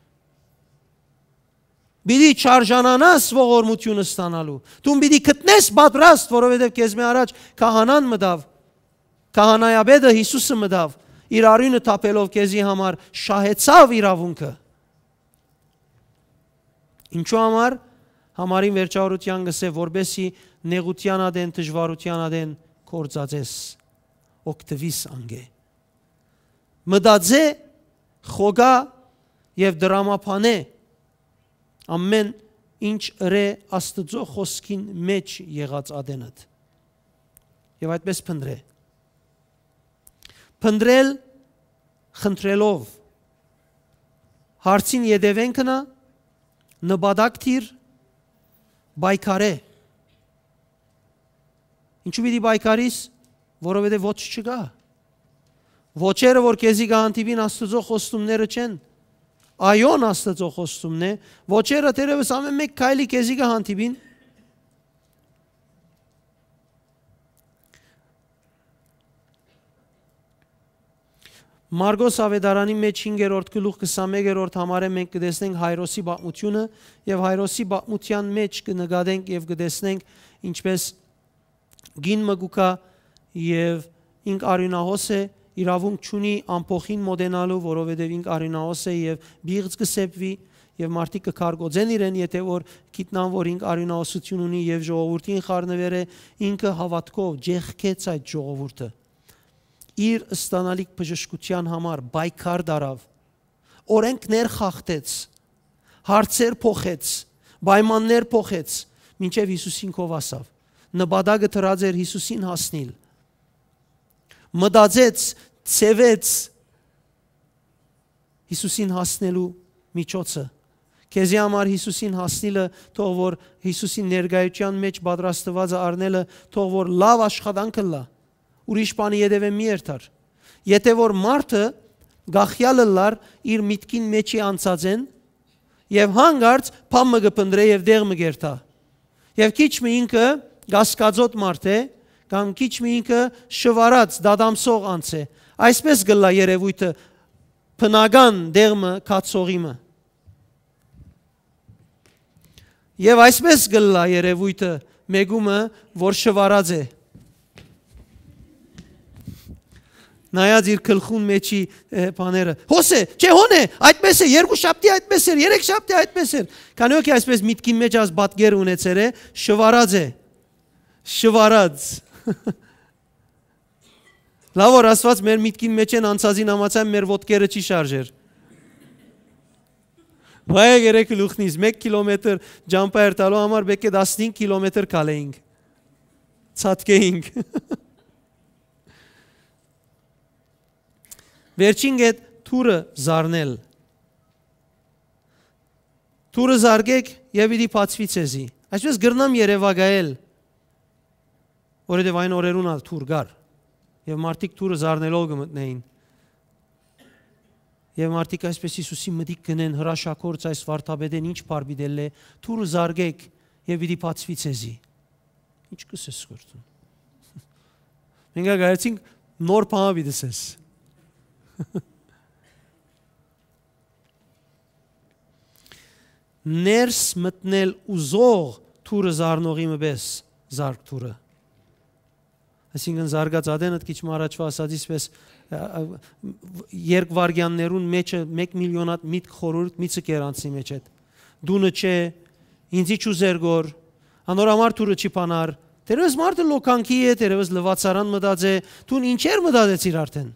Պիտի չարժանանաս ողորմությունը ստանալու։ Դու պիտի գտնես պատրաստ, որովհետև քեզ մի առաջ քահանան մտավ, քահանայաբեդը Հիսուսը մտավ, իր արյունը թափելով քեզի համար շահեցավ իրավունքը։ Ինչու համար? Համարին վերջավորության գսե, որբեսի նեղության ադեն, դժվարության ադեն կործածես, օգտվիս անգե։ Մտածե, խոգա եւ դրամապանե ամեն ինչ ըրե Աստծո խոսքին մեջ եղած ադենդ։ Եվ այդպես փնտրե։ Փնտրել խնդրելով հարցին յետևենքնա նպատակ թիր բայկարե։ Ինչու պիտի բայկարիս? Որովհետև ոչ չկա։ Ոչերը, որ քեզի գանտիվին Աստծո խոստումները չեն, այոն Աստծո խոստումն է, ոչերը դերևս ամեն մեկ քայլի քեզի գանտիվին։ Մարգոս Ավետարանի մեջ հինգերորդ գլուխ քսանմեկերորդ համարը մենք կտեսնենք Հայրոսի պատմությունը եւ Հայրոսի պատմության մեջ կնկատենք եւ կտեսնենք ինչպես գին մգուկա եւ ինք արյունահոս է իրավունք չունի ամփոխին մոդենալու, որովհետև ինք արյունահոս է եւ բիղծ կսեպվի եւ մարդիկ կքարգոծեն իրեն, եթե որ գիտնան որ ինք արյունահոսություն ունի եւ ժողովրդին խառնվեր է, ինքը հավատքով ջեղքեց այդ ժողովուրդը։ Իր ստանալիք բժշկության համար բայկար դարավ, օրենքներ խախտեց, հարցեր փոխեց, պայմաններ փոխեց, մինչև Հիսուսին կովասավ։ Նպատակը դրած էր Հիսուսին հասնել։ Մտածեց, ցևեց Հիսուսին հասնելու միջոցը։ Քեզի համար Հիսուսին հասնելը, թող որ Հիսուսին ներկայության մեջ պատրաստվածը առնելը, թող որ լավ աշխատանք լա։ Ուրիշ բանի յետևե մի երթար։ Եթե որ մարդը գախյալը լար իր միտքին մեջի անցածեն եւ հանգարց փամը կփնդրե եւ դեղը կերտա։ Եվ քիչ մի ինքը գասկածոտ մարդ է, կամ քիչ մի ինքը շվարած դադամսող անց է։ Այսպես գլա երևույթը բնական դեղը կացողիմը։ Եվ այսպես գլա երևույթը մեգումը, որ շվարած է։ Նայած իր գլխուն մեջի բաները։ Հոս է, չէ հոն է, այդպես է, երկու շաբթի այդպես էր, երեք շաբթի այդպես էր։ Քանի որ այսպես միտքի մեջ աս բատկեր ունեցեր է, շվարած է։ Շվարած։ Լավ որ ասված մեր միտքին մեջ են անցածին համացան մեր ոտքերը չի շարժեր։ Վայ երեք լուխնից մեկ կիլոմետր ջամպայր տալու համար բեկե տասնհինգ կիլոմետր կալեինք։ Ցածկեինք։ Վերջին գետ թուրը զարնել։ Թուրը զարգեք եւ իդի բացվի ցեզի։ Այսպես գրնամ Երևակայել։ Որովհետեւ այն օրերուն ալ թուր գար։ Եվ մարդիկ թուրը զարնելով կմտնեին։ Եվ մարդիկ այսպես Հիսուսի մտիկ գնեն հրաշակորց այս վարդապետեն ինչ բարբիդել է, թուրը զարգեք եւ իդի բացվի ցեզի։ Ինչ կսես գործում։ Մենք գայացինք նոր բան դեսես։ Ներս մտնել ուզող թուրը զարնողի մբես զարգ թուրը։ Այսինքն զարգած ադենդ քիչ առաջվա ասածից պես երկվարգյաններուն մեջը մեկ միլիոնատ միտք խորուրդ միցը կերանցի մեջ այդ։ Դունը չէ, ինձի չուզերգոր, անորամար թուրը չի պանար, դերևս մարդը լոկանքի է, դերևս լվացարան մտած է, դուն ինչեր մտածեցիր արդեն։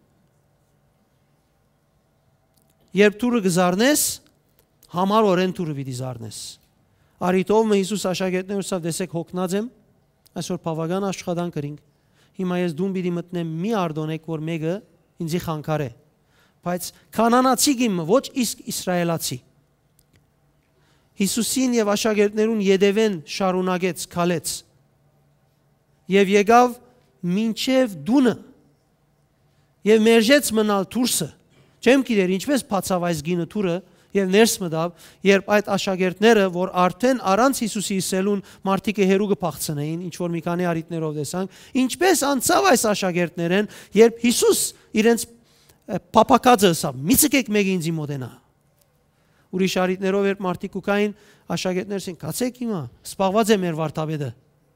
Երբ թուրը գզարնես, համար օրեն թուրը պիտի զարնես։ Արիտով մը Հիսուս աշակերտներով սա դեսեք հոգնած եմ, այսօր բավական աշխատանք կրինք։ Հիմա ես դուն պիտի մտնեմ մի արդոնեք, որ մեկը ինձի խանգար է։ Բայց կանանացի գիմը, ոչ իսկ իսրայելացի։ Հիսուսին եւ աշակերտներուն յետևեն շարունակեց, քալեց։ Եվ եկավ մինչև դունը։ Եվ մերժեց մնալ թուրսը։ Չեմ գիտեր ինչպես բացավ այս գինը թուրը եւ ներս մտավ, երբ այդ աշակերտները, որ արդեն առանց Հիսուսի իսելուն մարդիկը հերու կփախցնեին, ինչ որ մի քանի արիտներով տեսանք, ինչպես անցավ այս աշակերտներեն, երբ Հիսուս իրենց փափակածը ասավ, մի ցկեք մեկ ինձի մոտենա։ Ուրիշ արիտներով երբ մարդիկ ու կային, աշակերտներն ասին, կացեք հիմա, սպաղված է մեր վարդապետը։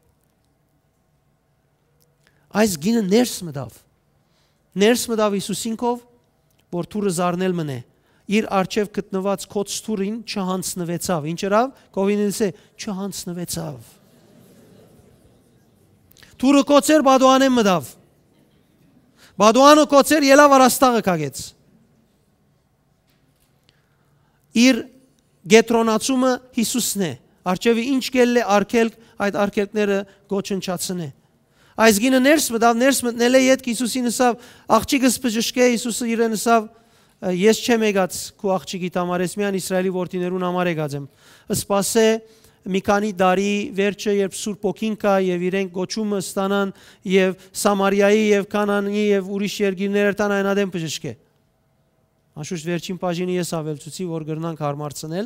Այս գինը ներս մտավ։ Ներս մտավ Հիսուսինքով, որ թուրը զարնել մնե։ Իր արջև գտնված կոց թուրին չհանձնվեցավ։ Ինչ ըրավ, կովինից է չհանձնվեցավ։ Թուրը կոցեր բադուանեն մտավ։ Բադուանը կոցեր ելավ արաստաղը կագեց։ Իր գետրոնացումը Հիսուսն է։ Արջևի ինչ կել է արկել, այդ արկելքները գոչնչացնե։ Այս գինը ներս մտավ, ներս մտնել է յետ Հիսուսին ասավ, աղջիկս բժշկե, Հիսուսը իրեն ասավ, ես չեմ եկած քո աղջիկիդ համար, ես միայն Իսրայելի որդիներուն համար եկած եմ։ Սպասե մի քանի տարի վերջը, երբ Սուրբ Օքին կա եւ իրենք գոչումը ստանան եւ Սամարիայի եւ Կանանի եւ ուրիշ երկիրներ տան այնադեմ բժշկե։ Անշուշտ վերջին բաժինը ես ավելցուցի, որ գրնանք հարմարցնել։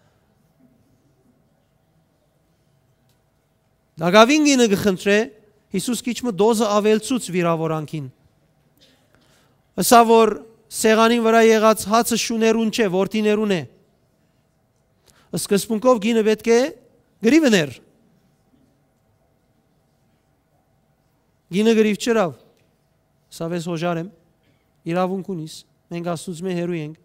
Դագավին գինը գխնդրե Հիսուս քիչմը դոզը ավելցուց վիրավորանքին։ Ասա որ սեղանին վրա եղած հացը շուներուն չէ, որդիներուն է։ Սկզբունքով գինը պետք է գրիվներ։ Գինը գրիվ չրավ։ Սա վես հոժար եմ, իրավունք ունիս, մենք աստուծո մե հերու ենք։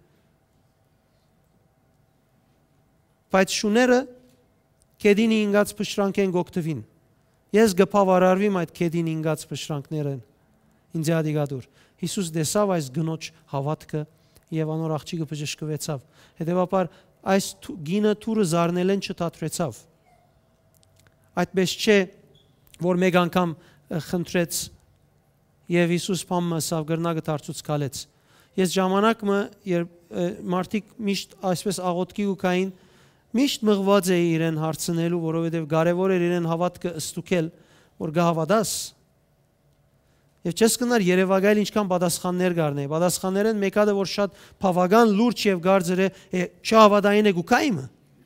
Բայց շուները կեդինի ինգած փշրանք են գոկտվին։ Ես գփավարարվիմ այդ կեդին ինգած փշրանքներն ինձ ադիգադուր։ Հիսուս դեսավ այս գնոջ հավատքը եւ անոր աղջիկը բժշկվեցավ։ Հետևաբար այս գինը թուրը զարնելեն չթատրեցավ։ Այդպես չէ, որ մեկ անգամ խնդրեց եւ Հիսուս փամը ասավ գրնագը դարձուց կալեց։ Ես ժամանակը երբ մարդիկ միշտ այսպես աղոթքի ու կային միշտ մղված է իրեն հարցնելու, որովհետև կարևոր էր իրեն հավատքը ստուգել, որ գահավատաս։ Եվ չես կնար երևակայել ինչքան պատասխաններ գարնե։ Պատասխաններն մեկ հատ որ շատ բավական լուրջ եւ գարձր է, չհավատային է գուկայմը։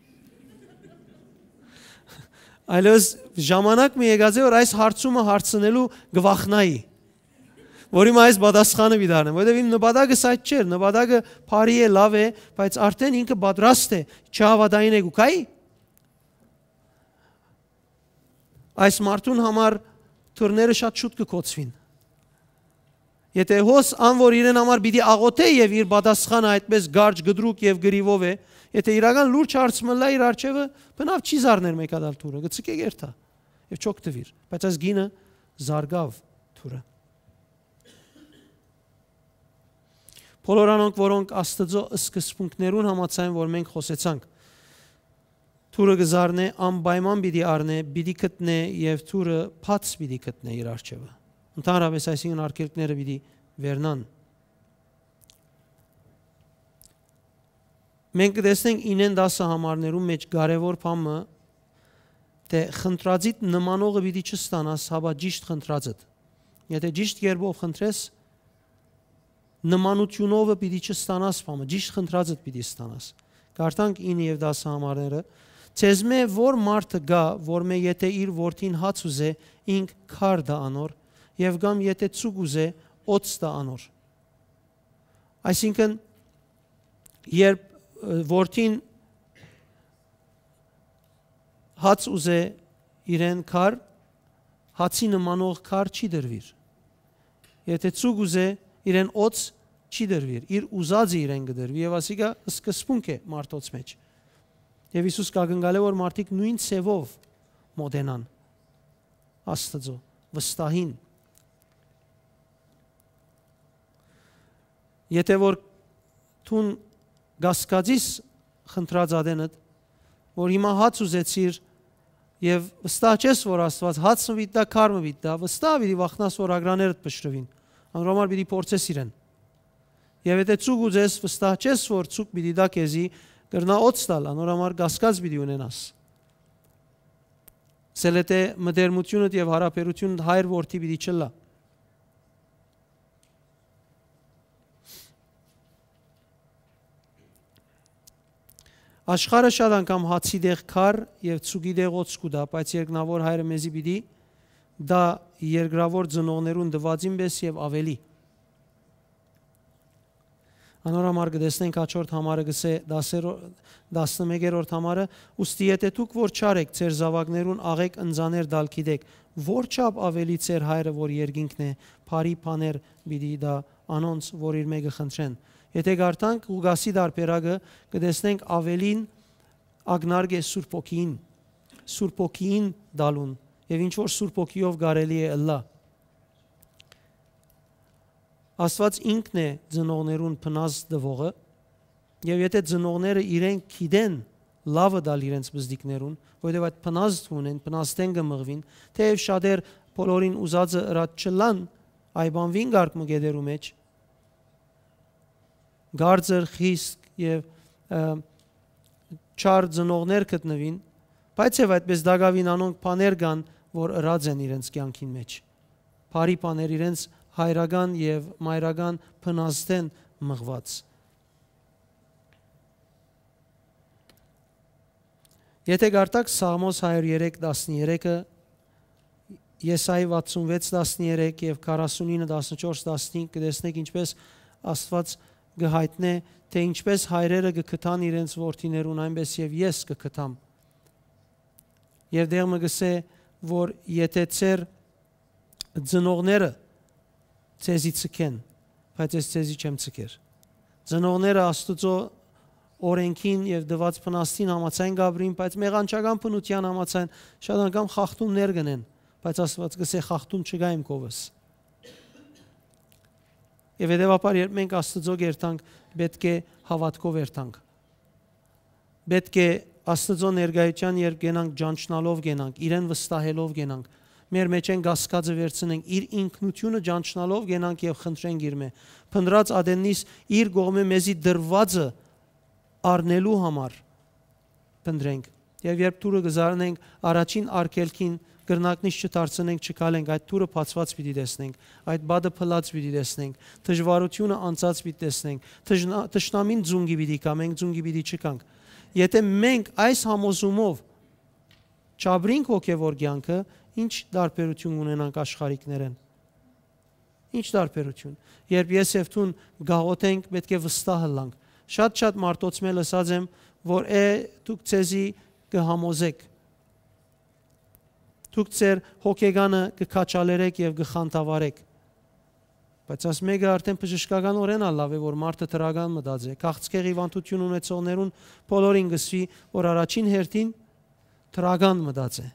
Այլոց ժամանակ մի եկած է որ այս հարցումը հարցնելու գվախնայի։ Որ իմ այս պատասխանը վիդարնեմ, որովհետև իմ նպատակը սա չէր, նպատակը բարի է, լավ է, բայց արդեն ինքը պատրաստ է, չհավատային է գուկայի։ Այս մարդուն համար թուրները շատ շուտ կկոծվին։ Եթե հոս անոր իրեն համար պիտի աղոթե եւ իր պատասխանը այդպես գարջ գդրուկ եւ գրիվով է, եթե իրական լուրջ հարց մլա իր արջևը, բնավ չի զարներ մեկ հատ թուրը, գցկե գերտա եւ չօգտվիր, բայց այս գինը զարգավ թուրը։ Բոլոր անոնք, որոնք Աստծո սկզբունքներուն համաձայն, որ մենք խոսեցանք, թուրը գզարնե անպայման պիտի առնե, պիտի գտնե եւ թուրը փած պիտի գտնե իր արջևը։ Ընդհանրապես այսինքն արկելքները պիտի վերնան։ Մենք կտեսնենք ինեն դասը համարներում մեջ կարևոր բանը, թե խնդրածիդ նմանողը պիտի չստանաս, հաբա ճիշտ խնդրածդ։ Եթե ճիշտ կերպով խնդրես, նմանությունով պիտի չստանաս բանը, ճիշտ խնդրածդ պիտի ստանաս։ Կարդանք ինը եւ դասը համարները, ցեզ մե որ մարդը գա, որ մե եթե իր որդին հաց ուզե, ինք քար դա անոր, եւ գամ եթե ցուկ ուզե, օծ դա անոր։ Այսինքն երբ որդին հաց ուզե իրեն քար, հացի նմանող քար չի դրվիր։ Եթե ցուկ ուզե իրեն օծ չի դրվիր, իր ուզածը իրեն կդրվի եւ ասիկա սկզբունք է մարդոց մեջ։ Եվ Հիսուս կագնգալ է որ մարդիկ նույն ցևով մոդենան Աստծո վստահին։ Եթե որ թուն գասկածիս խնդրած ադենդ, որ հիմա հաց ուզեցիր եւ վստահ չես որ Աստված հացը վիտա, քարը վիտա, վստահ վիդի վախնաս որ ագրաներդ պշրվին։ Անրոմար պիտի փորձես իրեն։ Եվ եթե ցուկ ուզես վստահ չես որ ցուկ պիտի դա քեզի կրնա օծ տալ, անորամար գասկած պիտի ունենաս։ Սելետե մդերմությունը եւ հարաբերությունը հայր որդի պիտի չլա։ Աշխարհը շատ անգամ հացի դեղ քար եւ ցուգի դեղոց կուտա, բայց երկնավոր հայրը մեզի պիտի դա երկրավոր ծնողներուն դվածին պես եւ ավելի։ Անորամար կտեսնենք հաջորդ համարը գսե տասնմեկերորդ համարը, ուստի եթե դուք որ չարեք ձեր զավակներուն աղեք ընձաներ դալ գիտեք, որ չափ ավելի ձեր հայրը որ երկինքն է, բարի բաներ պիտի դա անոնց որ իր մեկը խնդրեն։ Եթե գարտանք Ղուկասի դարբերակը կտեսնենք ավելին ագնարգ է Սուրբ Օքին, Սուրբ Օքին դալուն եւ ինչ որ Սուրբ Օքիով կարելի է ըլլա։ Աստված ինքն է ծնողներուն փնազ դվողը եւ եթե ծնողները իրենք գիտեն լավը դալ իրենց բզդիկներուն, որովհետեւ այդ փնազ ունեն, փնաստեն կմղվին, թեև շատեր բոլորին ուզածը ըրած չլան, այբանվին գարկ մգեդերու մեջ գարձր խիսկ եւ չար ծնողներ գտնվին, բայց եւ այդպես դակավին անոնք բաներ կան, որ ըրած են իրենց կյանքին մեջ։ Բարի բաներ իրենց հայրական եւ մայրական փնաստեն մղված։ Եթե գարտակ Սաղմոս one oh three thirteen-ը, Եսայի վաթսունվեց տասներեք եւ քառասունինը տասնչորս տասնհինգ կտեսնեք ինչպես Աստված գհայտնե, թե ինչպես հայրերը կգտան իրենց որդիներուն, այնպես եւ ես կգտամ։ Եվ դեռ մը գսե, որ եթե ծեր ծնողները ցեզի ցկեն, բայց ես ցեզի չեմ ցկեր։ Ծնողները Աստուծո օրենքին եւ դված փնաստին համաձայն գաբրին, բայց մեղանչական բնության համաձայն շատ անգամ խախտումներ գնեն, բայց Աստված գսե խախտում չկա իմ կողս։ Եվ հետևաբար երբ մենք Աստծո գերտանք, պետք է հավատքով երթանք։ Պետք է Աստծո ներկայության երբ գենանք ճանչնալով գենանք, իրեն վստահելով գենանք, մեր մեջ են գասկածը վերցնենք, իր ինքնությունը ճանչնալով գենանք եւ խնդրենք իր մե։ Փնրած ադեննիս իր կողմը մեզի դրվածը առնելու համար փնտրենք։ Եվ երբ թուրը գզարնենք առաջին արկելքին գրնակնից չդարձնենք, չկալենք, այդ թուրը բացված պիտի տեսնենք, այդ բադը փլած պիտի տեսնենք, դժվարությունը անցած պիտի տեսնենք, թշնամին ձունգի պիտի կա, մենք ձունգի պիտի չկանք։ Եթե մենք այս համոզումով չաբրինք հոգևոր կյանքը, ինչ տարբերություն ունենանք աշխարհիկներեն։ Ինչ տարբերություն։ Երբ ես եւ թուն գաղութենք, պետք է վստահ լանք։ Շատ-շատ մարդոցմել ասած եմ, որ է դուք ցեզի կհամոզեք։ Դուք ձեր հոգեգանը կքաչալերեք եւ կխանտավարեք։ Բայց աս մեկը արդեն բժշկականորեն լավ է, որ մարդը դրական մտածի։ Քաղցկեղի վանտություն ունեցողներուն բոլորին գսվի, որ առաջին հերթին դրական մտածի։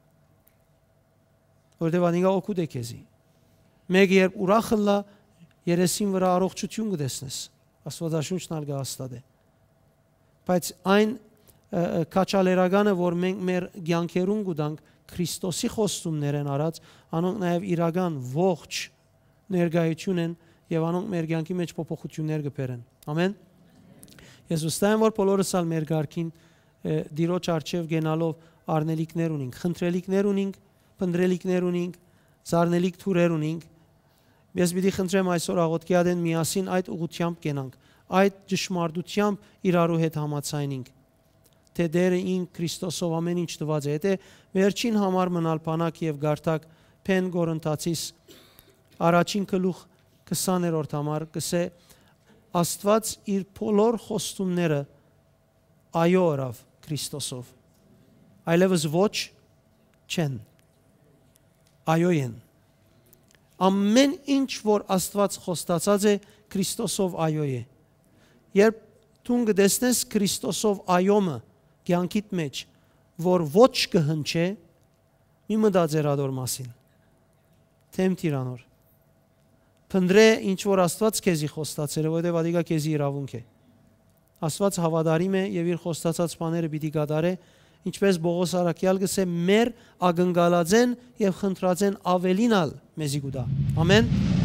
Որտեւ անիկա օգուտ է քեզի։ Մեկ երբ ուրախ լա, երեսին վրա առողջություն կտեսնես։ Աստվածաշունչն ալ գաստադե։ Բայց այն քաչալերականը, որ մենք մեր կյանքերուն գուտանք Քրիստոսի խոստումներ են արած, անոնք նաև իրական ողջ ներկայություն են եւ անոնք մեր կյանքի մեջ փոփոխություններ կբերեն։ Ամեն։ Ես վստահ եմ, որ բոլորս ալ մեր կարգին դիրոջ արչեւ գենալով արնելիքներ ունենք, խնդրելիքներ ունենք, փնդրելիքներ ունենք, զարնելիք թուրեր ունենք։ Ես պիտի խնդրեմ այսօր աղոթքի ադեն միասին այդ ուղղությամբ կենանք, այդ ճշմարտությամբ իրարու հետ համաձայնենք, թե դերը ին Քրիստոսով ամեն ինչ տված է։ Եթե վերջին համար մնալ բանակ եւ գարտակ Փեն Կորինթացիս առաջին գլուխ քսաներորդ համար կսե Աստված իր բոլոր խոստումները այո արավ Քրիստոսով։ Այլևս ոչ չեն։ Այո են։ Ամեն ինչ որ Աստված խոստացած է Քրիստոսով այո է։ Երբ դու կտեսնես Քրիստոսով այոմը կյանքիդ մեջ, որ ոչ կհնչե, մի մտածեր ադոր մասին։ Թեմ տիրանոր։ Փնդրե ինչ որ Աստված քեզի խոստացել է, որովհետև ադիգա քեզի իրավունք է։ Աստված հավատարիմ է եւ իր խոստացած բաները պիտի կատարե, ինչպես Բողոս Արաքյալ գսե մեր ագնկալածեն եւ խնդրածեն ավելինալ մեզի գուտա։ Ամեն։